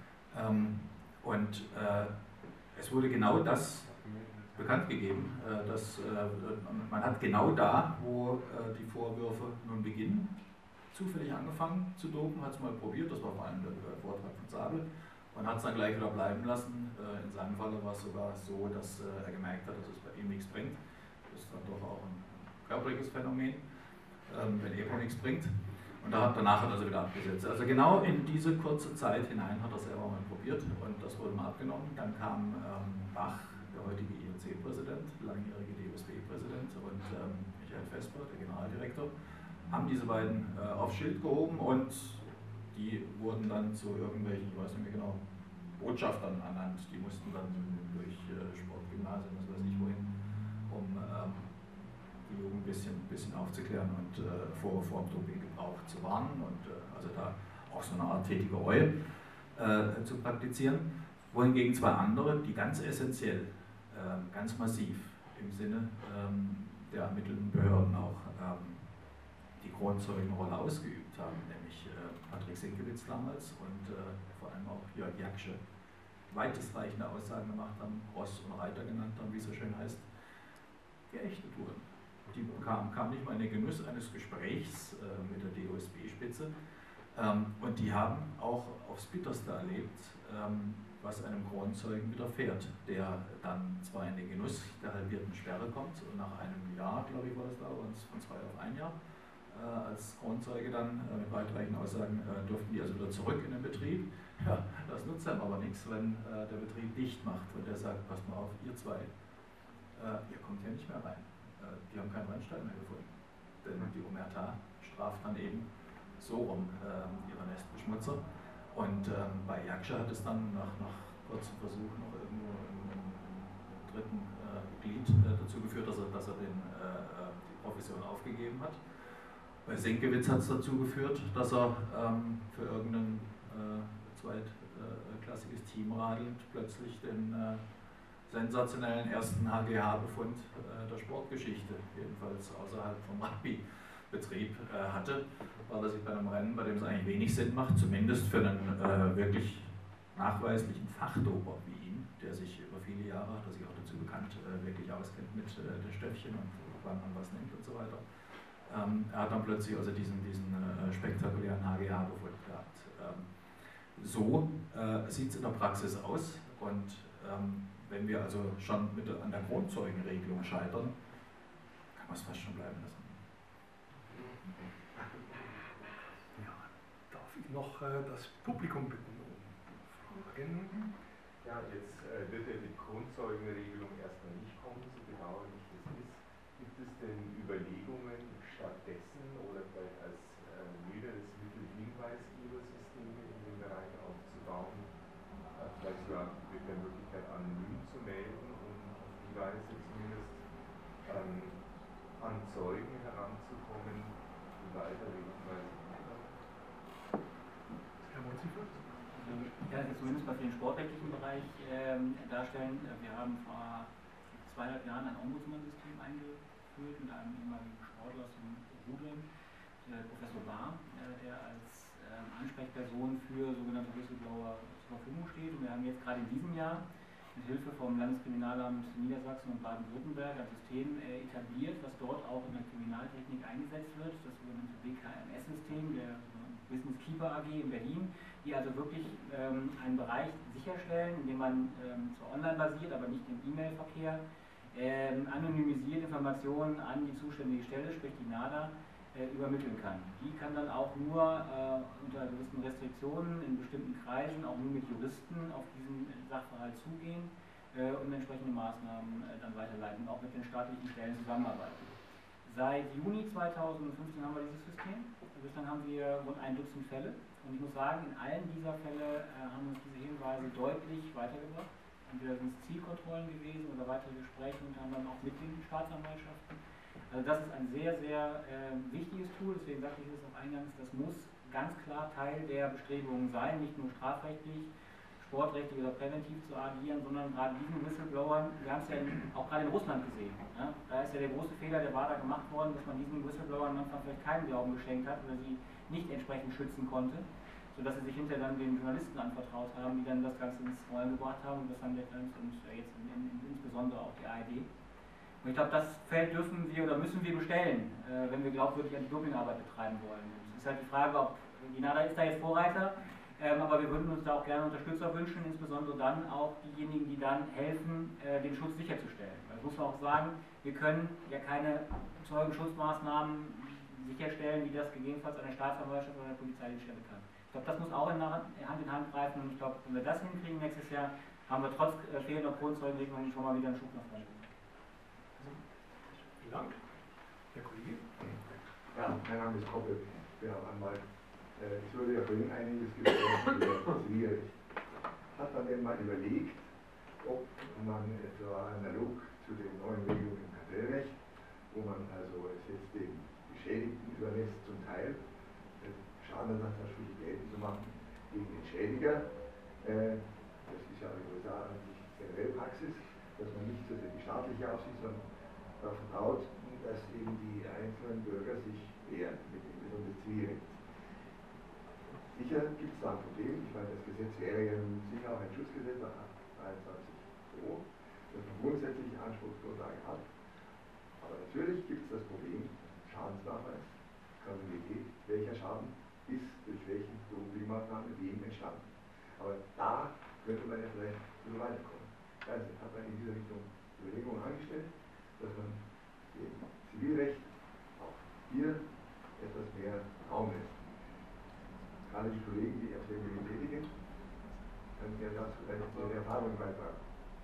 Es wurde genau das bekannt gegeben, dass man hat genau da, wo die Vorwürfe nun beginnen, zufällig angefangen zu dopen, hat es mal probiert, das war vor allem der Vortrag von Sabel, und hat es dann gleich wieder bleiben lassen. In seinem Fall war es sogar so, dass er gemerkt hat, dass es bei ihm nichts bringt. Das ist dann doch auch ein körperliches Phänomen, wenn Epo nichts bringt. Und danach hat er sie wieder abgesetzt. Also genau in diese kurze Zeit hinein hat er selber mal probiert und das wurde mal abgenommen. Dann kam Bach, der heutige IOC-Präsident, langjährige DOSB-Präsident, und Michael Vesper, der Generaldirektor, haben diese beiden aufs Schild gehoben und die wurden dann zu irgendwelchen, ich weiß nicht mehr genau, Botschaftern ernannt. Die mussten dann durch Sportgymnasien, was weiß ich wohin, um die Jugend ein bisschen aufzuklären und vor dem Dopinggebrauch zu warnen und also da auch so eine Art tätige Reue zu praktizieren. Wohingegen zwei andere, die ganz essentiell, ganz massiv im Sinne der ermittelnden Behörden auch die Kronzeugenrolle ausgeübt haben, nämlich Patrick Sinkewitz damals und vor allem auch Jörg Jaksche, weitestreichende Aussagen gemacht haben, Ross und Reiter genannt haben, wie es so schön heißt, geächtet wurden. Die kam nicht mal in den Genuss eines Gesprächs mit der DOSB-Spitze und die haben auch aufs Bitterste erlebt, was einem Kronzeugen widerfährt, der dann zwar in den Genuss der halbierten Sperre kommt und nach einem Jahr, glaube ich, war das da, von 2 auf 1 Jahr, als Kronzeuge dann mit weitreichenden Aussagen durften die also wieder zurück in den Betrieb. Ja, das nutzt einem aber nichts, wenn der Betrieb dicht macht und der sagt, passt mal auf, ihr zwei, ihr kommt hier nicht mehr rein. Die haben keinen Rennstall mehr gefunden, denn die Omerta straft dann eben so rum ihre Nestbeschmutzer. Und bei Jaksche hat es dann nach kurzem Versuch noch irgendwo im dritten Glied dazu geführt, dass er die Profession aufgegeben hat. Bei Sinkewitz hat es dazu geführt, dass er für irgendein zweitklassiges Team radelnd plötzlich den sensationellen ersten HGH-Befund der Sportgeschichte, jedenfalls außerhalb vom Rugby-Betrieb hatte, weil er sich bei einem Rennen, bei dem es eigentlich wenig Sinn macht, zumindest für einen wirklich nachweislichen Fachdoper wie ihn, der sich über viele Jahre, hat er sich auch dazu bekannt, wirklich auskennt mit den Stöffchen und wann man was nimmt und so weiter. Er hat dann plötzlich also diesen spektakulären HGH-Befund gehabt. So sieht es in der Praxis aus und wenn wir also schon an der Kronzeugenregelung scheitern, kann man es fast schon bleiben lassen. Ja, darf ich noch das Publikum bitten um Fragen? Ja, jetzt wird ja die Kronzeugenregelung erstmal nicht kommen, so bedauerlich es ist. Gibt es denn Überlegungen stattdessen oder vielleicht als milderes Mittel Hinweisgebersysteme in dem Bereich aufzubauen? Vielleicht sogar mit der Möglichkeit anonym zu melden und auf die Weise zumindest an Zeugen heranzukommen, die weitere Hinweise liefern. Herr Monzifer? Ich kann es zumindest mal für den sportrechtlichen Bereich darstellen. Wir haben vor 2,5 Jahren ein Ombudsmann-System eingeführt mit einem ehemaligen Sportler aus dem Rudern, Professor Bahr, der als Ansprechperson für sogenannte Whistleblower zur Verfügung steht. Und wir haben jetzt gerade in diesem Jahr mit Hilfe vom Landeskriminalamt Niedersachsen und Baden-Württemberg ein System etabliert, was dort auch in der Kriminaltechnik eingesetzt wird, das sogenannte BKMS-System der Business Keeper AG in Berlin, die also wirklich einen Bereich sicherstellen, in dem man zwar online basiert, aber nicht im E-Mail-Verkehr, anonymisiert Informationen an die zuständige Stelle, sprich die NADA, übermitteln kann. Die kann dann auch nur unter gewissen Restriktionen in bestimmten Kreisen, auch nur mit Juristen auf diesen Sachverhalt zugehen und entsprechende Maßnahmen dann weiterleiten, auch mit den staatlichen Stellen zusammenarbeiten. Seit Juni 2015 haben wir dieses System. Bislang haben wir rund 1 Dutzend Fälle. Und ich muss sagen, in allen dieser Fälle haben uns diese Hinweise deutlich weitergebracht. Entweder sind es Zielkontrollen gewesen oder weitere Gespräche und haben dann auch mit den Staatsanwaltschaften. Also das ist ein sehr, sehr wichtiges Tool, deswegen sagte ich es auch eingangs, das muss ganz klar Teil der Bestrebungen sein, nicht nur strafrechtlich sportrechtlich oder präventiv zu agieren, sondern gerade diesen Whistleblowern, wir haben es ja auch gerade in Russland gesehen. Ja? Da ist ja der große Fehler, der war da gemacht worden, dass man diesen Whistleblowern manchmal vielleicht keinen Glauben geschenkt hat oder sie nicht entsprechend schützen konnte, sodass sie sich hinterher dann den Journalisten anvertraut haben, die dann das Ganze ins Rollen gebracht haben, und das haben wir und jetzt insbesondere auch die ARD. Und ich glaube, das Feld dürfen wir oder müssen wir bestellen, wenn wir glaubwürdig Anti-Doping-Arbeit betreiben wollen. Es ist halt die Frage, ob die NADA ist da jetzt Vorreiter, aber wir würden uns da auch gerne Unterstützer wünschen, insbesondere dann auch diejenigen, die dann helfen, den Schutz sicherzustellen. Das muss man auch sagen, wir können ja keine Zeugenschutzmaßnahmen sicherstellen, wie das gegebenenfalls eine Staatsanwaltschaft oder eine polizeiliche Stelle kann. Ich glaube, das muss auch Hand in Hand greifen, und ich glaube, wenn wir das hinkriegen nächstes Jahr, haben wir trotz fehlender Kronzeugenregelungen schon mal wieder einen Schub nach vorne. Vielen Dank. Herr Kollege? Ja, mein Name ist Koppel, ich bin auch Anwalt. Es wurde ja vorhin einiges gesprochen über Zivilrecht. Hat man denn mal überlegt, ob man etwa analog zu den neuen Regelungen im Kartellrecht, wo man also es jetzt den Geschädigten überlässt, zum Teil Schadenersatzansprüche geltend zu machen gegen den Schädiger. Das ist ja in den USA eigentlich generell Praxis, dass man nicht so sehr die staatliche Aufsicht, sondern darauf vertraut, dass eben die einzelnen Bürger sich wehren mit dem besonderen Zivilrecht. Sicher gibt es da ein Problem. Ich meine, das Gesetz wäre ja sicher auch ein Schutzgesetz nach 23.2, das man grundsätzlich Anspruchsgrundlage hat. Aber natürlich gibt es das Problem Schadensnachweis, Kausalität, welcher Schaden ist durch welche Dopingmaßnahme wem entstanden. Aber da könnte man ja vielleicht ein bisschen weiterkommen. Ich weiß nicht, hat man in dieser Richtung Überlegungen angestellt, dass man dem Zivilrecht auch hier etwas mehr Raum lässt. Gerade die Kollegen, die auf dem Gebiet tätigen, können ja dazu vielleicht ihre Erfahrungen beitragen.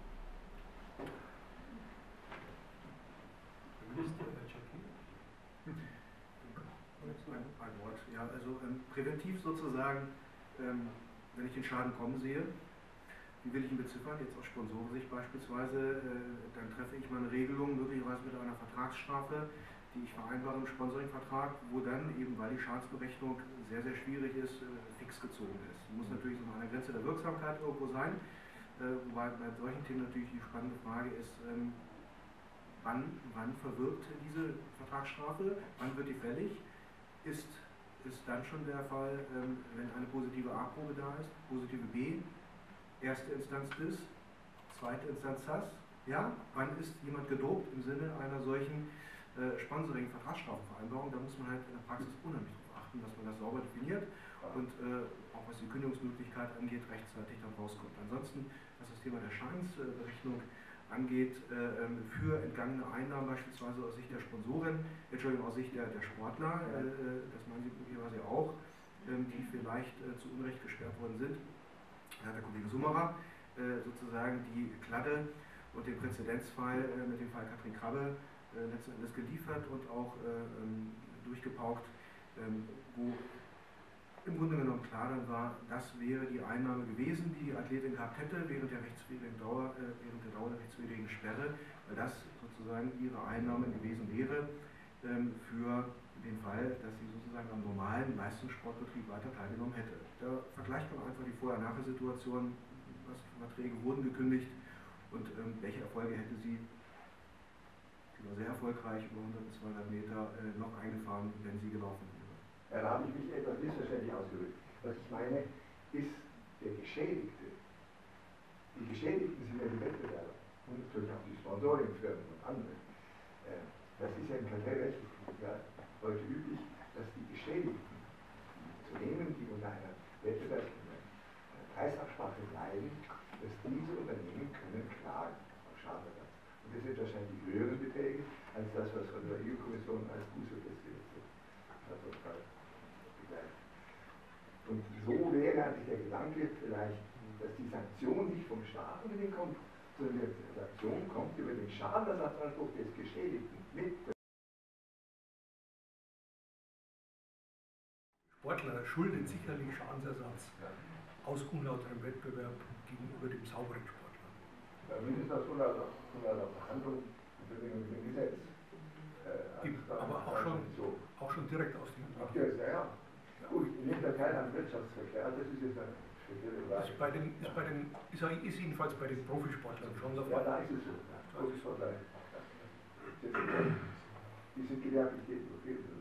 Ein Wort. Ja, also präventiv sozusagen, wenn ich den Schaden kommen sehe, wie will ich ihn beziffern? Jetzt aus Sponsorensicht beispielsweise, dann treffe ich meine Regelung möglicherweise mit einer Vertragsstrafe, die ich vereinbare im Sponsoringvertrag, wo dann eben, weil die Schadensberechnung sehr, sehr schwierig ist, fix gezogen ist. Die muss natürlich so an der Grenze der Wirksamkeit irgendwo sein, wobei bei solchen Themen natürlich die spannende Frage ist, wann verwirkt diese Vertragsstrafe, wann wird die fällig, ist dann schon der Fall, wenn eine positive A-Probe da ist, positive B, erste Instanz DIS, zweite Instanz SAS, ja, wann ist jemand gedopt im Sinne einer solchen Sponsoring-Vertragsstrafenvereinbarung, da muss man halt in der Praxis unheimlich darauf achten, dass man das sauber definiert und auch was die Kündigungsmöglichkeit angeht, rechtzeitig dann rauskommt. Ansonsten, was das Thema der Schadensberechnung angeht, für entgangene Einnahmen beispielsweise aus Sicht der Sponsoren, aus Sicht der Sportler, das meinen Sie möglicherweise auch, die vielleicht zu Unrecht gesperrt worden sind, da hat der Kollege Summerer sozusagen die Kladde und den Präzedenzfall mit dem Fall Katrin Krabbe letzten Endes geliefert und auch durchgepaukt, wo im Grunde genommen klar dann war, das wäre die Einnahme gewesen, die die Athletin gehabt hätte während der Dauer der rechtswidrigen Sperre, weil das sozusagen ihre Einnahme gewesen wäre für den Fall, dass sie sozusagen am normalen Leistungssportbetrieb weiter teilgenommen hätte. Da vergleicht man einfach die Vorher-Nachher-Situation, was für Verträge wurden gekündigt und welche Erfolge hätte sie, die war sehr erfolgreich, über 100 bis 200 Meter noch eingefahren, wenn sie gelaufen wäre. Ja, da habe ich mich etwas missverständlich ausgedrückt. Was ich meine, ist der Geschädigte. Die Geschädigten sind ja die Wettbewerber und natürlich auch die Sponsoringfirmen und andere. Das ist ja im Kartellrecht heute üblich, dass die Geschädigten, die Unternehmen, die unter einer Preisabsprache leiden, dass diese Unternehmen können klagen auf Schadenersatz. Und das sind wahrscheinlich höhere Beträge als das, was von der EU-Kommission als Buße festgelegt wird. Und so wäre eigentlich der Gedanke vielleicht, dass die Sanktion nicht vom Staat unbedingt kommt, sondern die Sanktion kommt über den Schadenersatzanspruch des Geschädigten mit. Sportler schuldet sicherlich Schadensersatz aus unlauterem Wettbewerb gegenüber dem sauberen Sportler. Ja, mindestens aus unlauterer Behandlung in Verbindung mit dem Gesetz. Aber auch schon direkt aus dem ja. Gut, ich nehme da teil am Wirtschaftsverkehr, das ist jetzt Ist jedenfalls bei den Profisportlern schon der Ja, Fall. da ist es so. Profisportler. Diese gewerbliche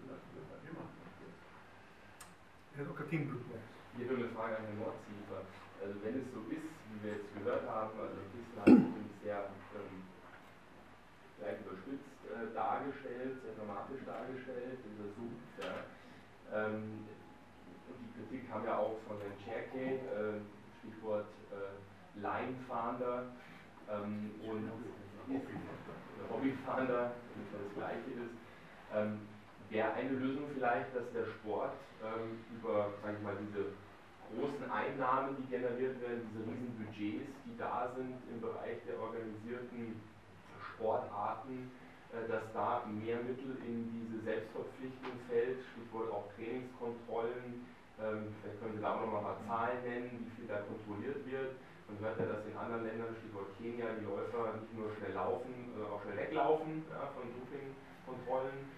Herr Dr. Kienblüten. Hier nur eine Frage an Herrn Nordziefer. Also wenn es so ist, wie wir jetzt gehört haben, also bislang natürlich sehr vielleicht überspitzt dargestellt, sehr dramatisch dargestellt, untersucht. Ja. Und die Kritik kam ja auch von Herrn Czerke, Stichwort Laienfahnder und Hobbyfahnder, damit das Gleiche ist. Wäre eine Lösung vielleicht, dass der Sport über, sage ich mal, diese großen Einnahmen, die generiert werden, diese riesen Budgets, die da sind im Bereich der organisierten Sportarten, dass da mehr Mittel in diese Selbstverpflichtung fällt, Stichwort auch Trainingskontrollen, vielleicht können Sie da auch noch mal ein paar Zahlen nennen, wie viel da kontrolliert wird. Man hört ja, dass in anderen Ländern, Stichwort Kenia, die Läufer nicht nur schnell laufen, sondern auch schnell weglaufen, ja, von Dopingkontrollen.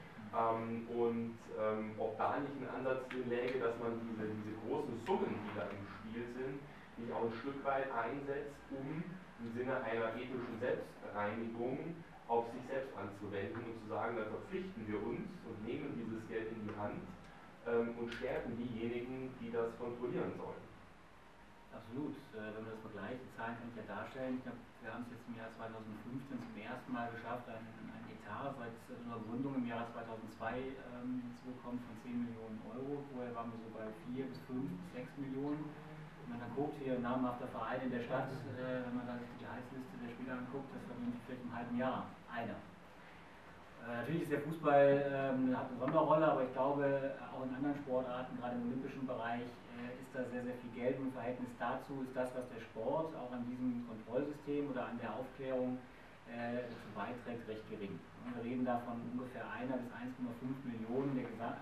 Ob da nicht ein Ansatz drin läge, dass man diese großen Summen, die da im Spiel sind, nicht auch ein Stück weit einsetzt, um im Sinne einer ethischen Selbstreinigung auf sich selbst anzuwenden und zu sagen, dann verpflichten wir uns und nehmen dieses Geld in die Hand und stärken diejenigen, die das kontrollieren sollen. Absolut. Wenn man das vergleicht, die Zahlen kann ich ja darstellen. Ich glaube, wir haben es jetzt im Jahr 2015 zum ersten Mal geschafft, ein Etat seit unserer Gründung im Jahr 2002 hinzubekommen von 10 Millionen Euro. Vorher waren wir so bei 4 bis 5 bis 6 Millionen. Wenn man dann guckt, hier namhafter Verein in der Stadt, wenn man dann die Gehaltsliste der Spieler anguckt, das verdient vielleicht im halben Jahr einer. Natürlich ist der Fußball hat eine Sonderrolle, aber ich glaube, auch in anderen Sportarten, gerade im olympischen Bereich, ist da sehr, sehr viel Geld im Verhältnis dazu, ist das, was der Sport auch an diesem Kontrollsystem oder an der Aufklärung dazu beiträgt, recht gering. Wir reden da von ungefähr 1 bis 1,5 Millionen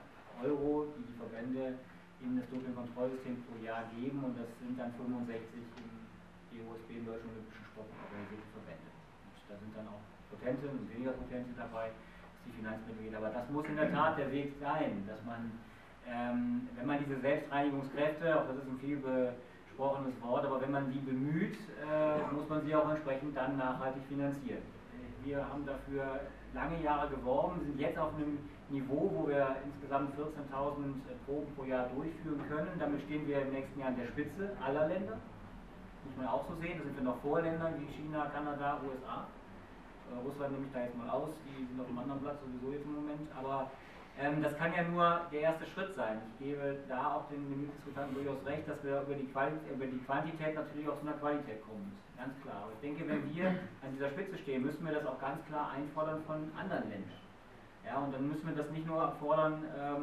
Euro, die die Verbände in das Dopingkontrollsystem pro Jahr geben, und das sind dann 65 im DOSB, im Deutschen Olympischen Sport organisierte Verbände. Und da sind dann auch potente und weniger potente dabei, was die Finanzmittel geht. Aber das muss in der Tat der Weg sein, dass man, wenn man diese Selbstreinigungskräfte, auch das ist ein viel besprochenes Wort, aber wenn man die bemüht, muss man sie auch entsprechend dann nachhaltig finanzieren. Wir haben dafür lange Jahre geworben, sind jetzt auf einem Niveau, wo wir insgesamt 14.000 Proben pro Jahr durchführen können. Damit stehen wir im nächsten Jahr an der Spitze aller Länder. Muss man auch so sehen, da sind wir noch vor Ländern wie China, Kanada, USA. Russland nehme ich da jetzt mal aus, die sind auf einem anderen Platz sowieso jetzt im Moment. Aber das kann ja nur der erste Schritt sein. Ich gebe da auch den Mitdiskutanten durchaus recht, dass wir über die Quantität natürlich auch zu einer Qualität kommen müssen. Ganz klar. Aber ich denke, wenn wir an dieser Spitze stehen, müssen wir das auch ganz klar einfordern von anderen Ländern. Ja, und dann müssen wir das nicht nur fordern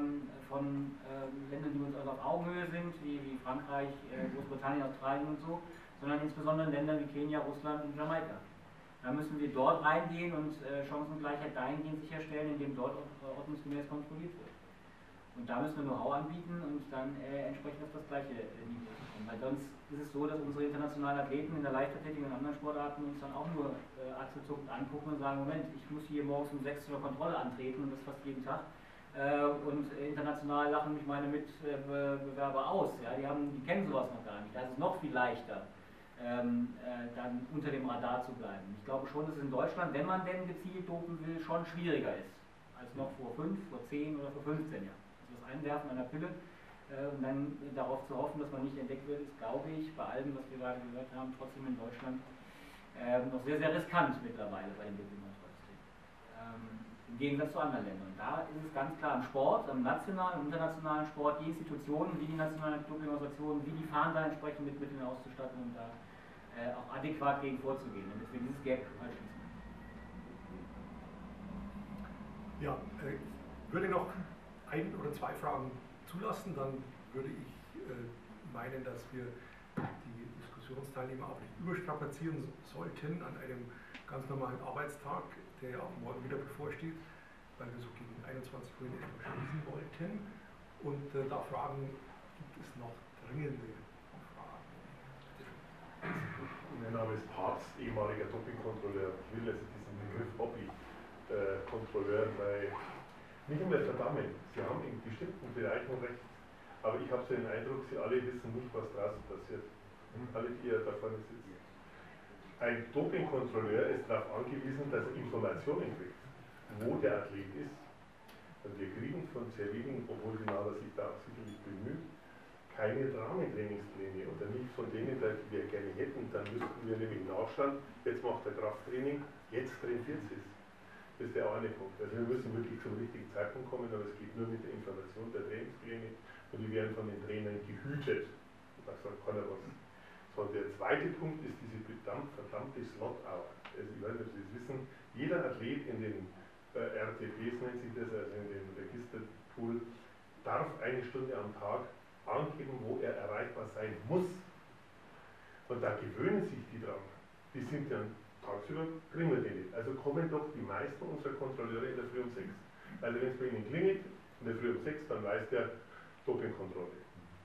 von Ländern, die uns also auf Augenhöhe sind, wie Frankreich, Großbritannien, Australien und so, sondern insbesondere Ländern wie Kenia, Russland und Jamaika. Da müssen wir dort reingehen und Chancengleichheit dahingehend sicherstellen, indem dort ordnungsgemäß kontrolliert wird. Und da müssen wir Know-how anbieten und dann entsprechend auf das gleiche Niveau kommen. Weil sonst ist es so, dass unsere internationalen Athleten in der Leichtathletik und anderen Sportarten uns dann auch nur achselzuckend angucken und sagen, Moment, ich muss hier morgens um 6 zur Kontrolle antreten und das fast jeden Tag. Und international lachen mich meine Mitbewerber aus. Ja? Die kennen sowas noch gar nicht. Da ist es noch viel leichter, dann unter dem Radar zu bleiben. Ich glaube schon, dass es in Deutschland, wenn man denn gezielt dopen will, schon schwieriger ist als noch vor 5, vor 10 oder vor 15 Jahren. Also das Einwerfen einer Pille und dann darauf zu hoffen, dass man nicht entdeckt wird, ist, glaube ich, bei allem, was wir gerade gehört haben, trotzdem in Deutschland noch sehr, sehr riskant mittlerweile bei dem Dopingkontrollsystem. Im Gegensatz zu anderen Ländern. Und da ist es ganz klar im Sport, im nationalen und internationalen Sport, die Institutionen, wie die nationalen Dopingorganisationen, wie die fahren da entsprechend mit Mitteln auszustatten und da auch adäquat gegen vorzugehen, damit wir dieses Gap anschließen. Ja, ich würde noch 1 oder 2 Fragen zulassen, dann würde ich meinen, dass wir die Diskussionsteilnehmer auch nicht überstrapazieren sollten an einem ganz normalen Arbeitstag, der auch morgen wieder bevorsteht, weil wir so gegen 21 Uhr in etwa schließen wollten. Und da Fragen, gibt es noch dringende Fragen? Mein Name ist Papst, ehemaliger Dopingkontrolleur. Ich will also diesen Begriff Hobby-Kontrolleur, weil nicht immer verdammen. Sie haben in bestimmten Bereichen recht. Aber ich habe so den Eindruck, Sie alle wissen nicht, was draußen passiert. Alle, die da vorne sitzen. Ein Dopingkontrolleur ist darauf angewiesen, dass er Informationen kriegt, wo der Athlet ist. Und wir kriegen von sehr wenigen, obwohl die NADA sich da auch sicherlich bemüht, keine Rahmentrainingspläne oder nicht von denen, die wir gerne hätten. Dann müssten wir nämlich nachschauen, jetzt macht er Krafttraining, jetzt trainiert es. Das ist der eine Punkt. Also wir müssen wirklich zum richtigen Zeitpunkt kommen, aber es geht nur mit der Information der Trainingspläne und die werden von den Trainern gehütet. Da sagt keiner was. So, und der zweite Punkt ist diese verdammte Slot-Hour. Also ich weiß nicht, ob Sie das wissen, jeder Athlet in den RTPs nennt sich das, also in dem Registerpool, darf eine Stunde am Tag angeben, wo er erreichbar sein muss. Und da gewöhnen sich die dran. Die sind dann tagsüber, kriegen wir die nicht. Also kommen doch die meisten unserer Kontrolleure in der Früh um 6. Also wenn es bei Ihnen klingelt, in der Früh um 6, dann weiß der Dopingkontrolle.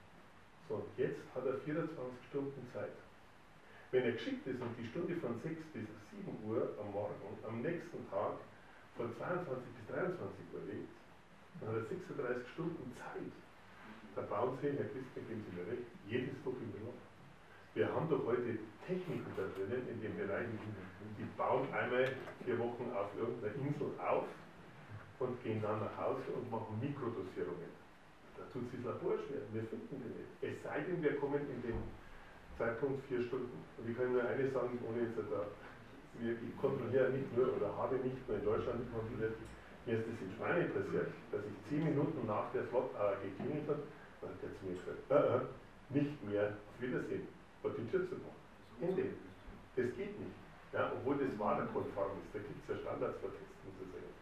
So, und jetzt hat er 24 Stunden Zeit. Wenn er geschickt ist und die Stunde von 6 bis 7 Uhr am Morgen, am nächsten Tag von 22 bis 23 Uhr legt, dann hat er 36 Stunden Zeit. Da bauen Sie, Herr Christen, geben Sie mir recht, jedes Doping noch. Wir haben doch heute Techniken da drinnen in dem Bereich, die bauen einmal 4 Wochen auf irgendeiner Insel auf und gehen dann nach Hause und machen Mikrodosierungen. Da tut sich das Labor schwer, wir finden die nicht. Es sei denn, wir kommen in den Zeitpunkt 4 Stunden. Und ich kann nur eines sagen, ohne jetzt da, ich kontrolliere nicht nur oder habe nicht nur in Deutschland kontrolliert, mir ist das in Spanien passiert, dass ich 10 Minuten nach der Slot-Hour geklingelt habe, dann hat er zu mir gesagt, nicht mehr, auf Wiedersehen, und die Tür zu machen. In dem. Das geht nicht. Ja, obwohl das WADA-konform ist, da gibt es ja Standards für Tests, muss ich sagen.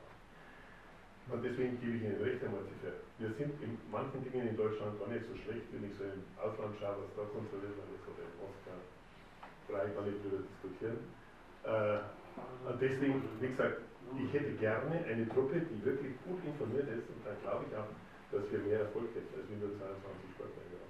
Und deswegen gebe ich Ihnen recht, Herr Mortifer. Wir sind in manchen Dingen in Deutschland gar nicht so schlecht, wenn ich so im Ausland schaue, was da kontrolliert wird, ist oder in Moskau. Brauche ich gar nicht drüber diskutieren. Und deswegen, wie gesagt, ich hätte gerne eine Truppe, die wirklich gut informiert ist, und dann glaube ich auch, dass wir mehr Erfolg hätten, als wir nur 22 Sportler haben.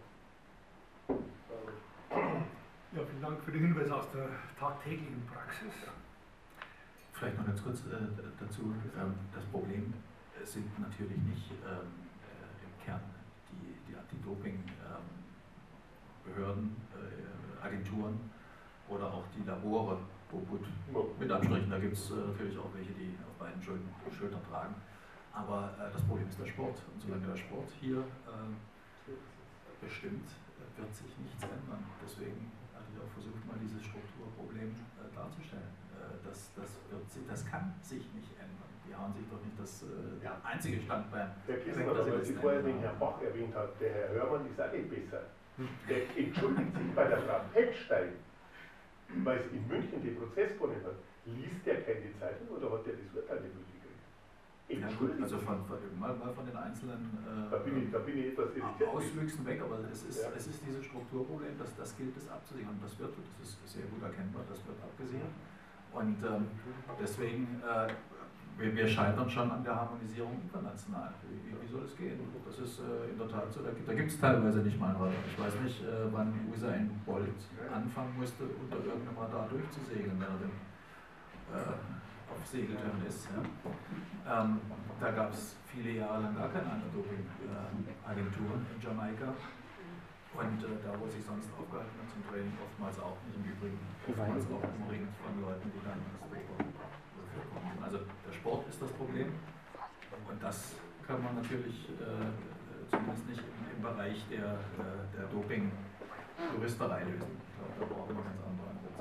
Ja, vielen Dank für den Hinweis aus der tagtäglichen Praxis. Vielleicht noch ganz kurz dazu. Das Problem sind natürlich nicht im Kern die Anti-Doping-Behörden, Agenturen oder auch die Labore, wo gut mit Abstrichen, da gibt es natürlich auch welche, die auf beiden Schultern tragen. Aber das Problem ist der Sport. Und solange der Sport hier bestimmt, wird sich nichts ändern. Deswegen hatte ich auch versucht, mal dieses Strukturproblem darzustellen. Das kann sich nicht ändern. Die haben sich doch nicht das einzige Standbein. Herr Kissner, weil Sie vorher den Herrn Bach erwähnt hat, der Herr Hörmann ist auch nicht besser. Der entschuldigt sich bei der Frau Peckstein, weil sie in München den Prozess gewonnen hat. Liest der keine Zeitung oder hat der das Urteil nicht mitgekriegt? Entschuldigt. Also mal von den einzelnen da bin ich etwas irritiert. Auswüchsen weg, aber es ist dieses Strukturproblem, das gilt es abzusichern. Das wird, das ist sehr gut erkennbar, das wird abgesichert. Und deswegen, wir scheitern schon an der Harmonisierung international. Wie soll es gehen? Das ist in der Tat so. Da gibt es teilweise nicht mal ein Radar. Ich weiß nicht, wann Usain Bolt anfangen musste, unter irgendeinem Radar durchzusegeln, wenn er denn auf Segeltörn ist. Ja. Da gab es viele Jahre lang gar keine Anti-Doping-Agentur in Jamaika. Und da, wo sich sonst aufgehalten wird zum Training, oftmals auch nicht im Übrigen, oftmals auch umringt von Leuten, die dann das Doping kommen. Also der Sport ist das Problem und das kann man natürlich zumindest nicht im Bereich der Doping-Juristerei lösen. Ich glaube, da brauchen wir ganz andere Ansätze.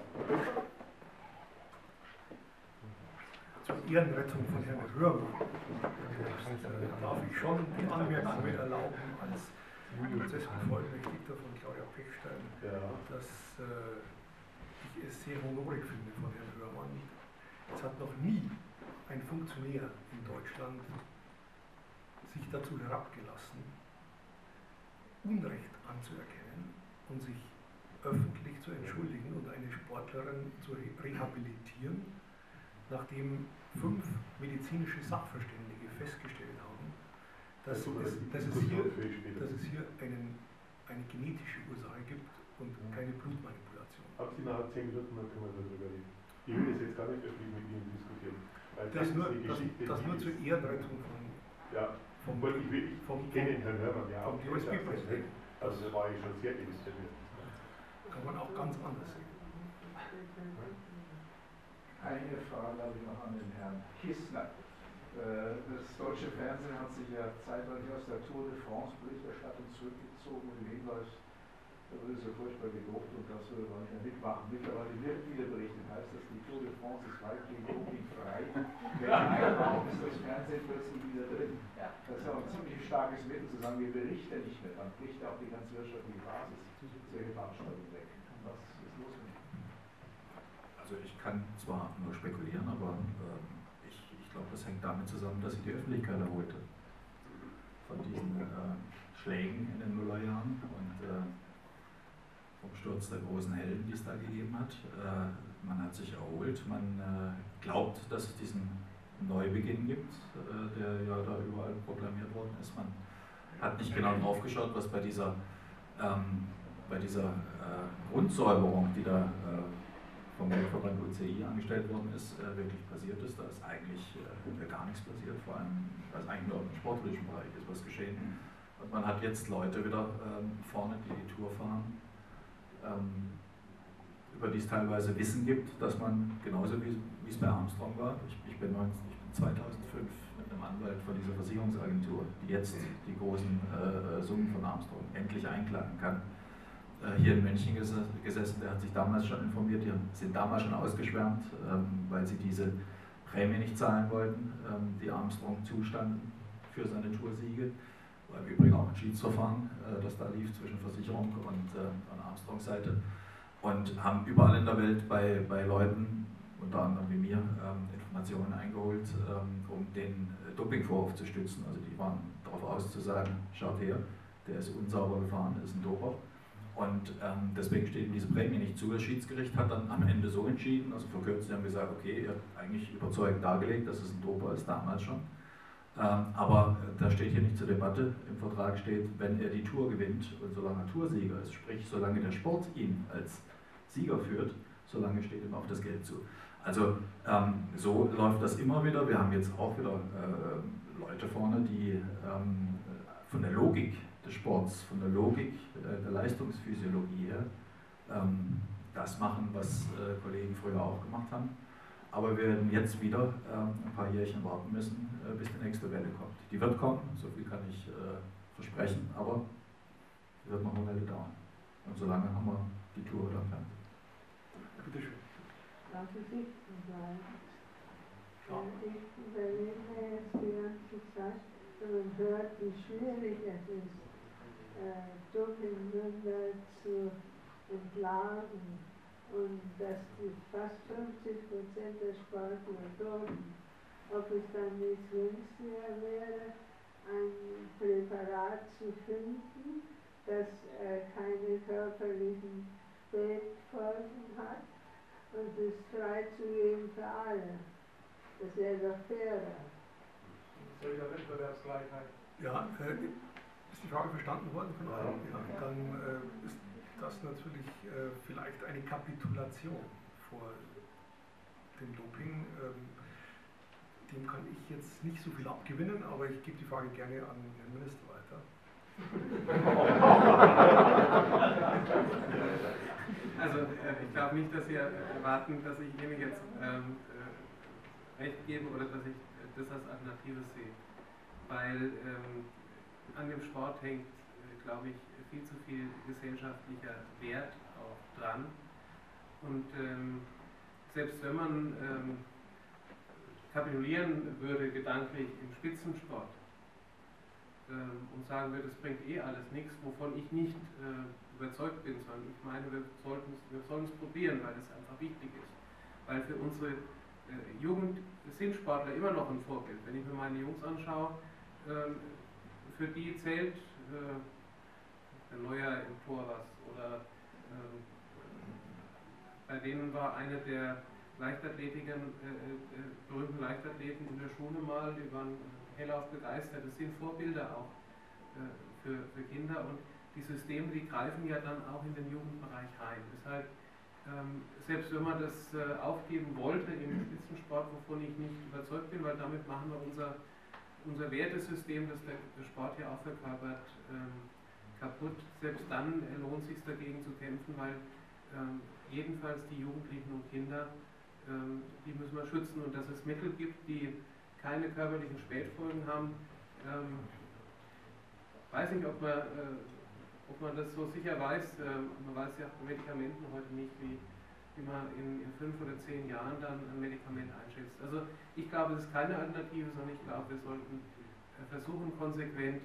Zur Ehrenrettung von Herrn Hörmann darf ich schon die Anmerkung erlauben als Prozessbevollmächtigter von Claudia Pechstein, dass ich es sehr honorig finde von Herrn Hörmann. Es hat noch nie ein Funktionär in Deutschland sich dazu herabgelassen, Unrecht anzuerkennen und sich öffentlich zu entschuldigen und eine Sportlerin zu rehabilitieren, nachdem 5 medizinische Sachverständige festgestellt haben, dass es hier eine genetische Ursache gibt und keine Blutmanipulation. Haben Sie nachher 10 Minuten, dann können wir darüber reden. Ich will das jetzt gar nicht öffentlich mit Ihnen diskutieren. Weil Das nur zur Ehrenrettung Ich kenne den Herrn Hörmann ja auch. USB-Präsident. Also da war ich schon sehr illustriert. Kann man auch ganz anders sehen. Eine Frage habe ich noch an den Herrn Kissner. Das deutsche Fernsehen hat sich ja zeitweilig aus der Tour de France Berichterstattung zurückgezogen mit dem Hinweis, da würde so furchtbar gelobt und das würde man nicht mehr mitmachen. Mittlerweile wird wieder berichtet, heißt das, die Tour de France ist weitgehend dopingfrei. Wenn einbauen, ist das Fernsehen plötzlich wieder drin. Das ist ja auch ein ziemlich starkes Mittel zu sagen, wir berichten nicht mehr, dann bricht ja auch die ganze wirtschaftliche Basis solche Veranstaltungen weg. Was ist los mit dem? Also ich kann zwar nur spekulieren, aber ich glaube, das hängt damit zusammen, dass sich die Öffentlichkeit erholte von diesen Schlägen in den Nullerjahren und vom Sturz der großen Helden, die es da gegeben hat. Man hat sich erholt, man glaubt, dass es diesen Neubeginn gibt, der ja da überall proklamiert worden ist. Man hat nicht genau drauf geschaut, was bei dieser Grundsäuberung, die da vom Weltverband UCI angestellt worden ist, wirklich passiert ist. Da ist eigentlich gar nichts passiert, vor allem, weil es eigentlich nur im sportlichen Bereich ist was geschehen. Und man hat jetzt Leute wieder vorne, die die Tour fahren, über die es teilweise Wissen gibt, dass man, genauso wie es bei Armstrong war, ich bin 2005 mit einem Anwalt von dieser Versicherungsagentur, die jetzt die großen Summen von Armstrong endlich einklagen kann, hier in München gesessen, der hat sich damals schon informiert, die sind damals schon ausgeschwärmt, weil sie diese Prämie nicht zahlen wollten, die Armstrong zustanden für seine Toursiege. War im Übrigen auch ein Schiedsverfahren, das da lief zwischen Versicherung und Armstrongs Seite. Und haben überall in der Welt bei Leuten, unter anderem wie mir, Informationen eingeholt, um den Dopingvorwurf zu stützen. Also die waren darauf aus zu sagen, schaut her, der ist unsauber gefahren, ist ein Doper. Und deswegen steht ihm diese Prämie nicht zu. Das Schiedsgericht hat dann am Ende so entschieden, also vor kurzem haben gesagt, okay, ihr habt eigentlich überzeugend dargelegt, dass es ein Doper ist, damals schon. Aber da steht hier nicht zur Debatte, im Vertrag steht, wenn er die Tour gewinnt und solange er Toursieger ist, sprich solange der Sport ihn als Sieger führt, solange steht ihm auch das Geld zu. Also so läuft das immer wieder. Wir haben jetzt auch wieder Leute vorne, die von der Logik des Sports, von der Logik der Leistungsphysiologie her das machen, was Kollegen früher auch gemacht haben. Aber wir werden jetzt wieder ein paar Jährchen warten müssen, bis die nächste Welle kommt. Die wird kommen, so viel kann ich versprechen, aber die wird noch eine Welle dauern. Und solange haben wir die Tour wieder fertig. Bitte schön. Darf ich nicht sagen? Ich überlege jetzt die ganze Zeit, wenn man hört, wie schwierig es ist, Dopingbünder zu entlarven und dass die fast 50% der Sportler dopen, ob es dann nicht günstiger wäre, ein Präparat zu finden, das keine körperlichen Spätfolgen hat und es freizugeben für alle. Das wäre doch fairer. Soll ich da Wettbewerbsgleichheit? Ja, ist die Frage verstanden worden von allen? Ja, dann ist das natürlich vielleicht eine Kapitulation vor dem Doping. Dem kann ich jetzt nicht so viel abgewinnen, aber ich gebe die Frage gerne an den Minister weiter. Also ich glaube nicht, dass Sie erwarten, dass ich Ihnen jetzt recht gebe oder dass ich das als Alternative sehe. Weil an dem Sport hängt, glaube ich, viel zu viel gesellschaftlicher Wert auch dran. Und selbst wenn man kapitulieren würde gedanklich im Spitzensport und sagen würde, das bringt eh alles nichts, wovon ich nicht überzeugt bin, sondern ich meine, wir sollen es probieren, weil es einfach wichtig ist. Weil für unsere Jugend sind Sportler immer noch ein Vorbild. Wenn ich mir meine Jungs anschaue, für die zählt der Neuer im Tor was oder bei denen war einer der berühmten Leichtathleten in der Schule mal, die waren hellauf begeistert. Das sind Vorbilder auch für Kinder und die Systeme, die greifen ja dann auch in den Jugendbereich rein. Deshalb, selbst wenn man das aufgeben wollte im Spitzensport, wovon ich nicht überzeugt bin, weil damit machen wir unser unser Wertesystem, das der Sport hier auch verkörpert, kaputt. Selbst dann lohnt es sich dagegen zu kämpfen, weil jedenfalls die Jugendlichen und Kinder, die müssen wir schützen, und dass es Mittel gibt, die keine körperlichen Spätfolgen haben. Weiß nicht, ob man das so sicher weiß. Man weiß ja bei Medikamenten heute nicht, wie man in 5 oder 10 Jahren dann ein Medikament einschätzt. Also ich glaube, es ist keine Alternative, sondern ich glaube, wir sollten versuchen, konsequent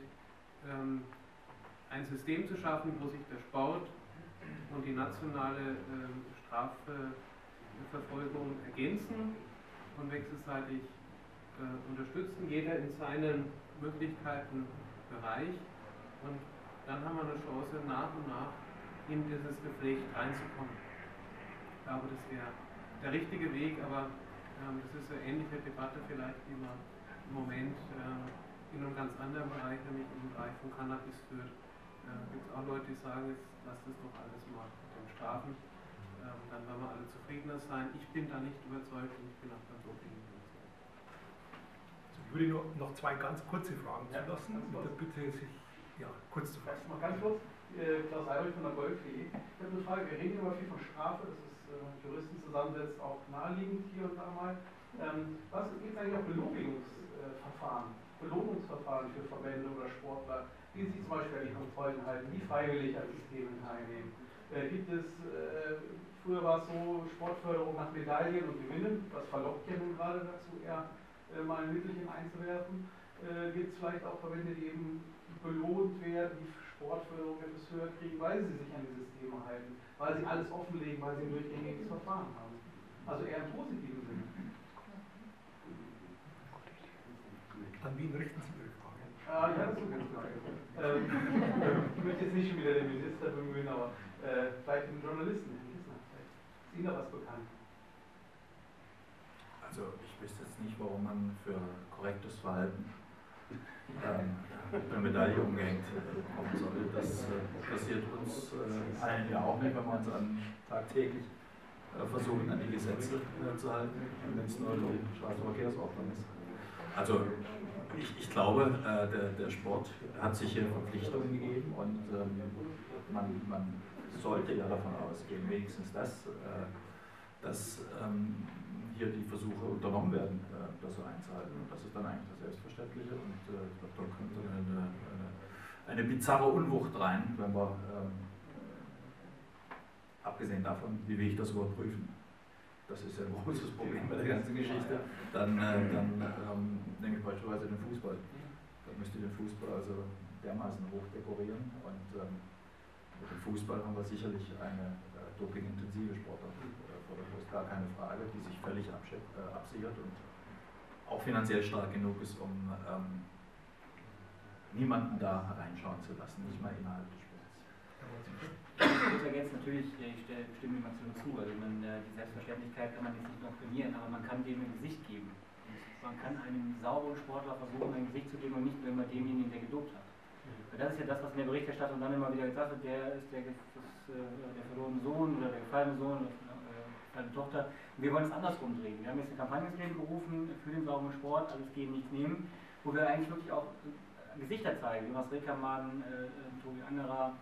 ein System zu schaffen, wo sich der Sport und die nationale Strafverfolgung ergänzen und wechselseitig unterstützen, jeder in seinen Möglichkeiten Bereich, und dann haben wir eine Chance, nach und nach in dieses Geflecht reinzukommen. Ich glaube, das wäre der richtige Weg, aber das ist eine ähnliche Debatte vielleicht, die man im Moment in einem ganz anderen Bereich, nämlich im Bereich von Cannabis führt. Gibt es auch Leute, die sagen, jetzt lasst das doch alles mal mit dem Strafen, dann werden wir alle zufriedener sein. Ich bin da nicht überzeugt, und ich bin auch beim Doping nicht überzeugt. Ich würde noch 2 ganz kurze Fragen zulassen, mit der Bitte, sich kurz zu fassen. Mal ganz kurz, Klaus Heibel von der Golf.de. Ich habe eine Frage, wir reden immer viel von Strafe, das ist Juristen zusammensetzt, auch naheliegend hier und da mal. Was gibt es eigentlich auch Belohnungsverfahren für Verbände oder Sportler, die sich zum Beispiel an die Kontrollen halten, die freiwillig an Systemen teilnehmen? Gibt es, früher war es so, Sportförderung nach Medaillen und Gewinnen, das verlockt ja nun gerade dazu, eher mal ein Mittelchen einzuwerfen. Gibt es vielleicht auch Verbände, die eben belohnt werden, die Sportförderung etwas höher kriegen, weil sie sich an die Systeme halten, weil sie alles offenlegen, weil sie ein durchgängiges Verfahren haben. Also eher im positiven Sinne. An wen richten Sie Ihre Frage? Ja, das ist eine gute Frage. Ich möchte jetzt nicht schon wieder den Minister bemühen, aber vielleicht den Journalisten, Herrn Kissner, vielleicht ist Ihnen da was bekannt. Also ich wüsste jetzt nicht, warum man für korrektes Verhalten eine Medaille umgehängt kommen soll. Das passiert uns allen ja auch nicht, wenn wir uns tagtäglich versuchen, an die Gesetze zu halten, wenn es nur die Straßenverkehrsordnung ist. Also ich glaube, der Sport hat sich hier Verpflichtungen gegeben, und man sollte ja davon ausgehen, wenigstens dass hier die Versuche unternommen werden, das so einzuhalten. Und das ist dann eigentlich das Selbstverständliche, und ich glaube, da kommt dann eine bizarre Unwucht rein, wenn wir, abgesehen davon, wie will ich das überprüfen? Das ist ja ein großes Problem bei der ganzen Geschichte. Dann nehme ich beispielsweise den Fußball. Da müsste ich den Fußball also dermaßen hoch dekorieren, und mit dem Fußball haben wir sicherlich eine dopingintensive Sportart. Das ist gar keine Frage, die sich völlig absichert und auch finanziell stark genug ist, um niemanden da reinschauen zu lassen, nicht mal innerhalb des Sports. Ich würde ergänzen, natürlich, ich stimme ihm absolut zu. Also die Selbstverständlichkeit kann man jetzt nicht noch trainieren, aber man kann dem ein Gesicht geben. Und man kann einem sauberen Sportler versuchen, ein Gesicht zu geben, und nicht nur immer demjenigen, der gedopt hat. Das ist ja das, was in der Berichterstattung dann immer wieder gesagt wird, der ist der verlorene Sohn oder der gefallene Sohn oder eine Tochter. Und wir wollen es andersrum drehen. Wir haben jetzt eine Kampagne ins Leben gerufen für den sauberen Sport, alles geben, nichts nehmen, wo wir eigentlich wirklich auch Gesichter zeigen, Jonas Rickermann, Tobi Angerer,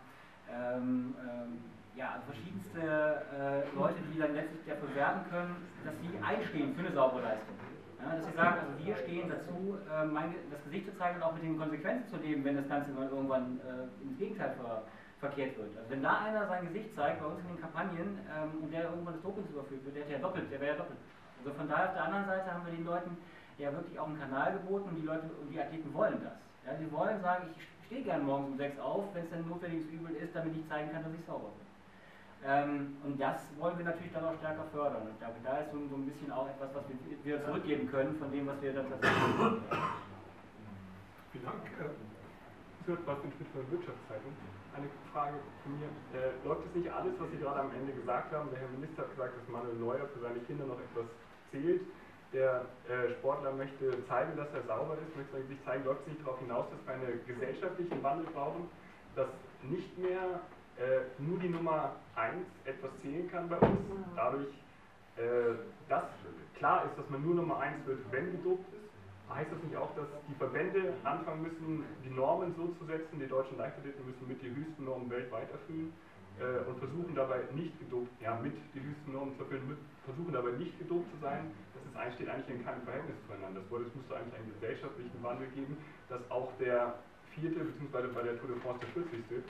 also verschiedenste Leute, die dann letztlich dafür werben können, dass sie einstehen für eine saubere Leistung. Ja, dass sie sagen, also wir stehen dazu, das Gesicht zu zeigen und auch mit den Konsequenzen zu leben, wenn das Ganze mal irgendwann ins Gegenteil verkehrt wird. Also wenn da einer sein Gesicht zeigt, bei uns in den Kampagnen, und der irgendwann des Dopings überführt wird, der wäre ja doppelt. Also von daher auf der anderen Seite haben wir den Leuten ja wirklich auch einen Kanal geboten, und die Athleten wollen das. Ja, sie wollen sagen, ich stehe gerne morgens um 6 auf, wenn es ein notwendiges Übel ist, damit ich zeigen kann, dass ich sauber bin. Und das wollen wir natürlich dann auch stärker fördern. Und ich glaube, da ist so ein bisschen auch etwas, was wir wieder zurückgeben können von dem, was wir dann tatsächlich machen. Vielen Dank. Bastian Schmidt von der Wirtschaftszeitung. Eine Frage von mir. Läuft es nicht alles, was Sie gerade am Ende gesagt haben? Der Herr Minister hat gesagt, dass Manuel Neuer für seine Kinder noch etwas zählt. Der Sportler möchte zeigen, dass er sauber ist, möchte sein Gesicht zeigen. Läuft es nicht darauf hinaus, dass wir einen gesellschaftlichen Wandel brauchen, dass nicht mehr nur die Nummer 1 etwas zählen kann bei uns, dadurch, dass klar ist, dass man nur Nummer 1 wird, wenn gedopt ist, heißt das nicht auch, dass die Verbände anfangen müssen, die Normen so zu setzen, die deutschen Leichtathleten müssen mit die höchsten Normen weltweit erfüllen und versuchen dabei nicht gedopt, mit die höchsten Normen zu erfüllen, versuchen dabei nicht gedopt zu sein, das steht eigentlich in keinem Verhältnis zueinander. Es müsste eigentlich einen gesellschaftlichen Wandel geben, dass auch der vierte, beziehungsweise bei der Tour de France der Schützlichste,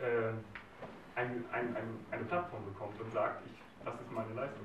eine Plattform bekommt und sagt, das ist meine Leistung.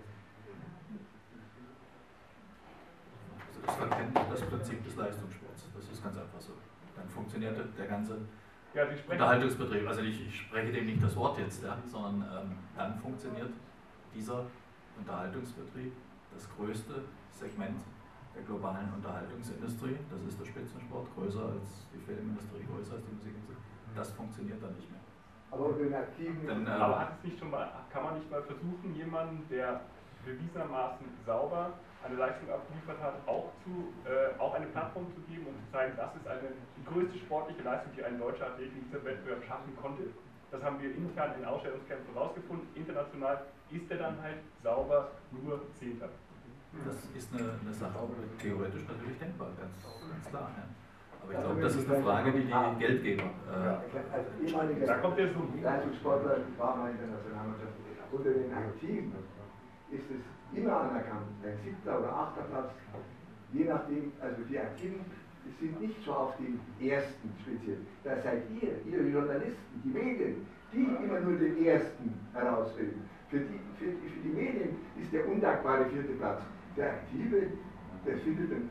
Also das verkennt das Prinzip des Leistungssports. Das ist ganz einfach so. Dann funktioniert der ganze Unterhaltungsbetrieb. Also ich spreche dem nicht das Wort jetzt, sondern dann funktioniert dieser Unterhaltungsbetrieb, das größte Segment der globalen Unterhaltungsindustrie, das ist der Spitzensport, größer als die Filmindustrie, größer als die Musikindustrie. Das funktioniert dann nicht mehr. Aber den aktiven. Aber kann man nicht mal versuchen, jemanden, der bewiesenermaßen sauber eine Leistung abgeliefert hat, auch eine Plattform zu geben und zu zeigen, das ist die größte sportliche Leistung, die ein deutscher Athlet in diesem Wettbewerb schaffen konnte. Das haben wir intern in Ausstellungskämpfen rausgefunden. International ist er dann halt sauber nur Zehnter. Das ist eine Sache, theoretisch natürlich denkbar, ganz klar. Ja. Aber ich glaube, das ist eine Frage, die die Geldgeber. Als ehemaliger Leistungssportler war mal in der Nationalmannschaft. Unter den Aktiven ist es immer anerkannt, ein 7. oder 8. Platz, je nachdem, also die Aktiven sind nicht so auf den ersten speziell. Da seid ihr Journalisten, die Medien, die immer nur den ersten herausreden. Für die Medien ist der undankbare 4. Platz. Der Aktive, der ist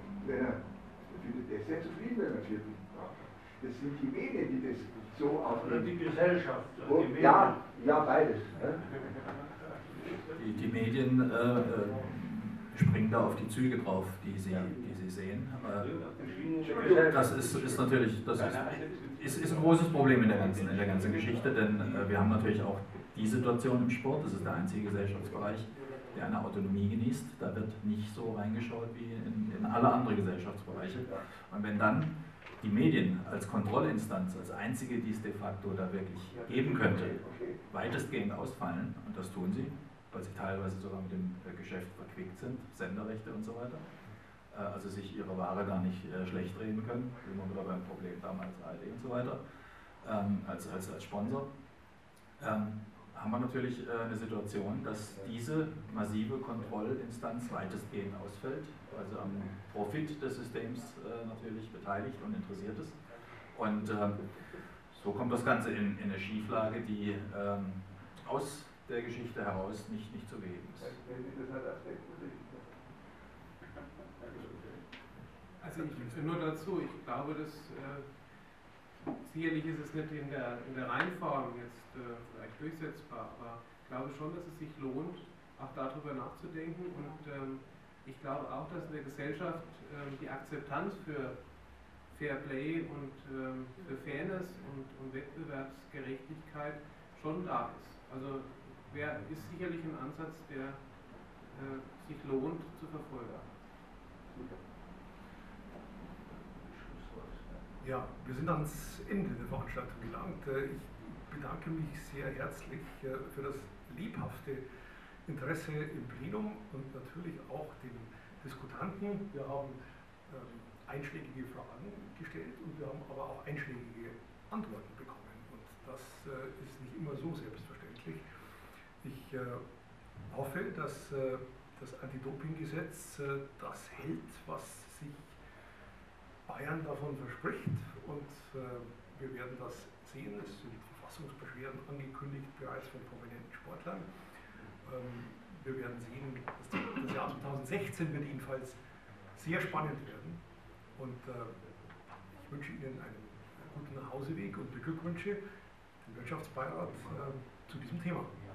sehr zufrieden, wenn er 4. macht. Das sind die Medien, die das so aufnehmen. Oder die Gesellschaft. Ja, beides. Die Medien springen da auf die Züge drauf, die sie sehen. Das ist natürlich ist ein großes Problem in der ganzen Geschichte, denn wir haben natürlich auch die Situation im Sport, das ist der einzige Gesellschaftsbereich, der eine Autonomie genießt. Da wird nicht so reingeschaut wie in alle anderen Gesellschaftsbereiche. Und wenn dann die Medien als Kontrollinstanz, als einzige, die es de facto da wirklich geben könnte, weitestgehend ausfallen, und das tun sie, weil sie teilweise sogar mit dem Geschäft verquickt sind, Senderrechte und so weiter, also sich ihre Ware gar nicht schlecht reden können, immer wieder beim Problem damals ARD und so weiter, als Sponsor, haben wir natürlich eine Situation, dass diese massive Kontrollinstanz weitestgehend ausfällt, also am Profit des Systems natürlich beteiligt und interessiert ist. Und so kommt das Ganze in eine Schieflage, die aus der Geschichte heraus nicht zu beheben ist. Also ich nur dazu, ich glaube, dass sicherlich ist es nicht in der Reinform jetzt vielleicht durchsetzbar, aber ich glaube schon, dass es sich lohnt, auch darüber nachzudenken, und ich glaube auch, dass in der Gesellschaft die Akzeptanz für Fair Play und für Fairness und Wettbewerbsgerechtigkeit schon da ist. Also ist sicherlich ein Ansatz, der sich lohnt zu verfolgen. Ja, wir sind ans Ende der Veranstaltung gelangt. Ich bedanke mich sehr herzlich für das lebhafte Interesse im Plenum und natürlich auch den Diskutanten. Wir haben einschlägige Fragen gestellt und wir haben aber auch einschlägige Antworten bekommen. Und das ist nicht immer so selbstverständlich. Ich hoffe, dass das Anti-Doping-Gesetz das hält, was sich Bayern davon verspricht, und wir werden das sehen. Es sind Verfassungsbeschwerden angekündigt, bereits von prominenten Sportlern. Wir werden sehen, das Jahr 2016 wird jedenfalls sehr spannend werden, und ich wünsche Ihnen einen guten Nachhauseweg und beglückwünsche den Wirtschaftsbeirat zu diesem Thema.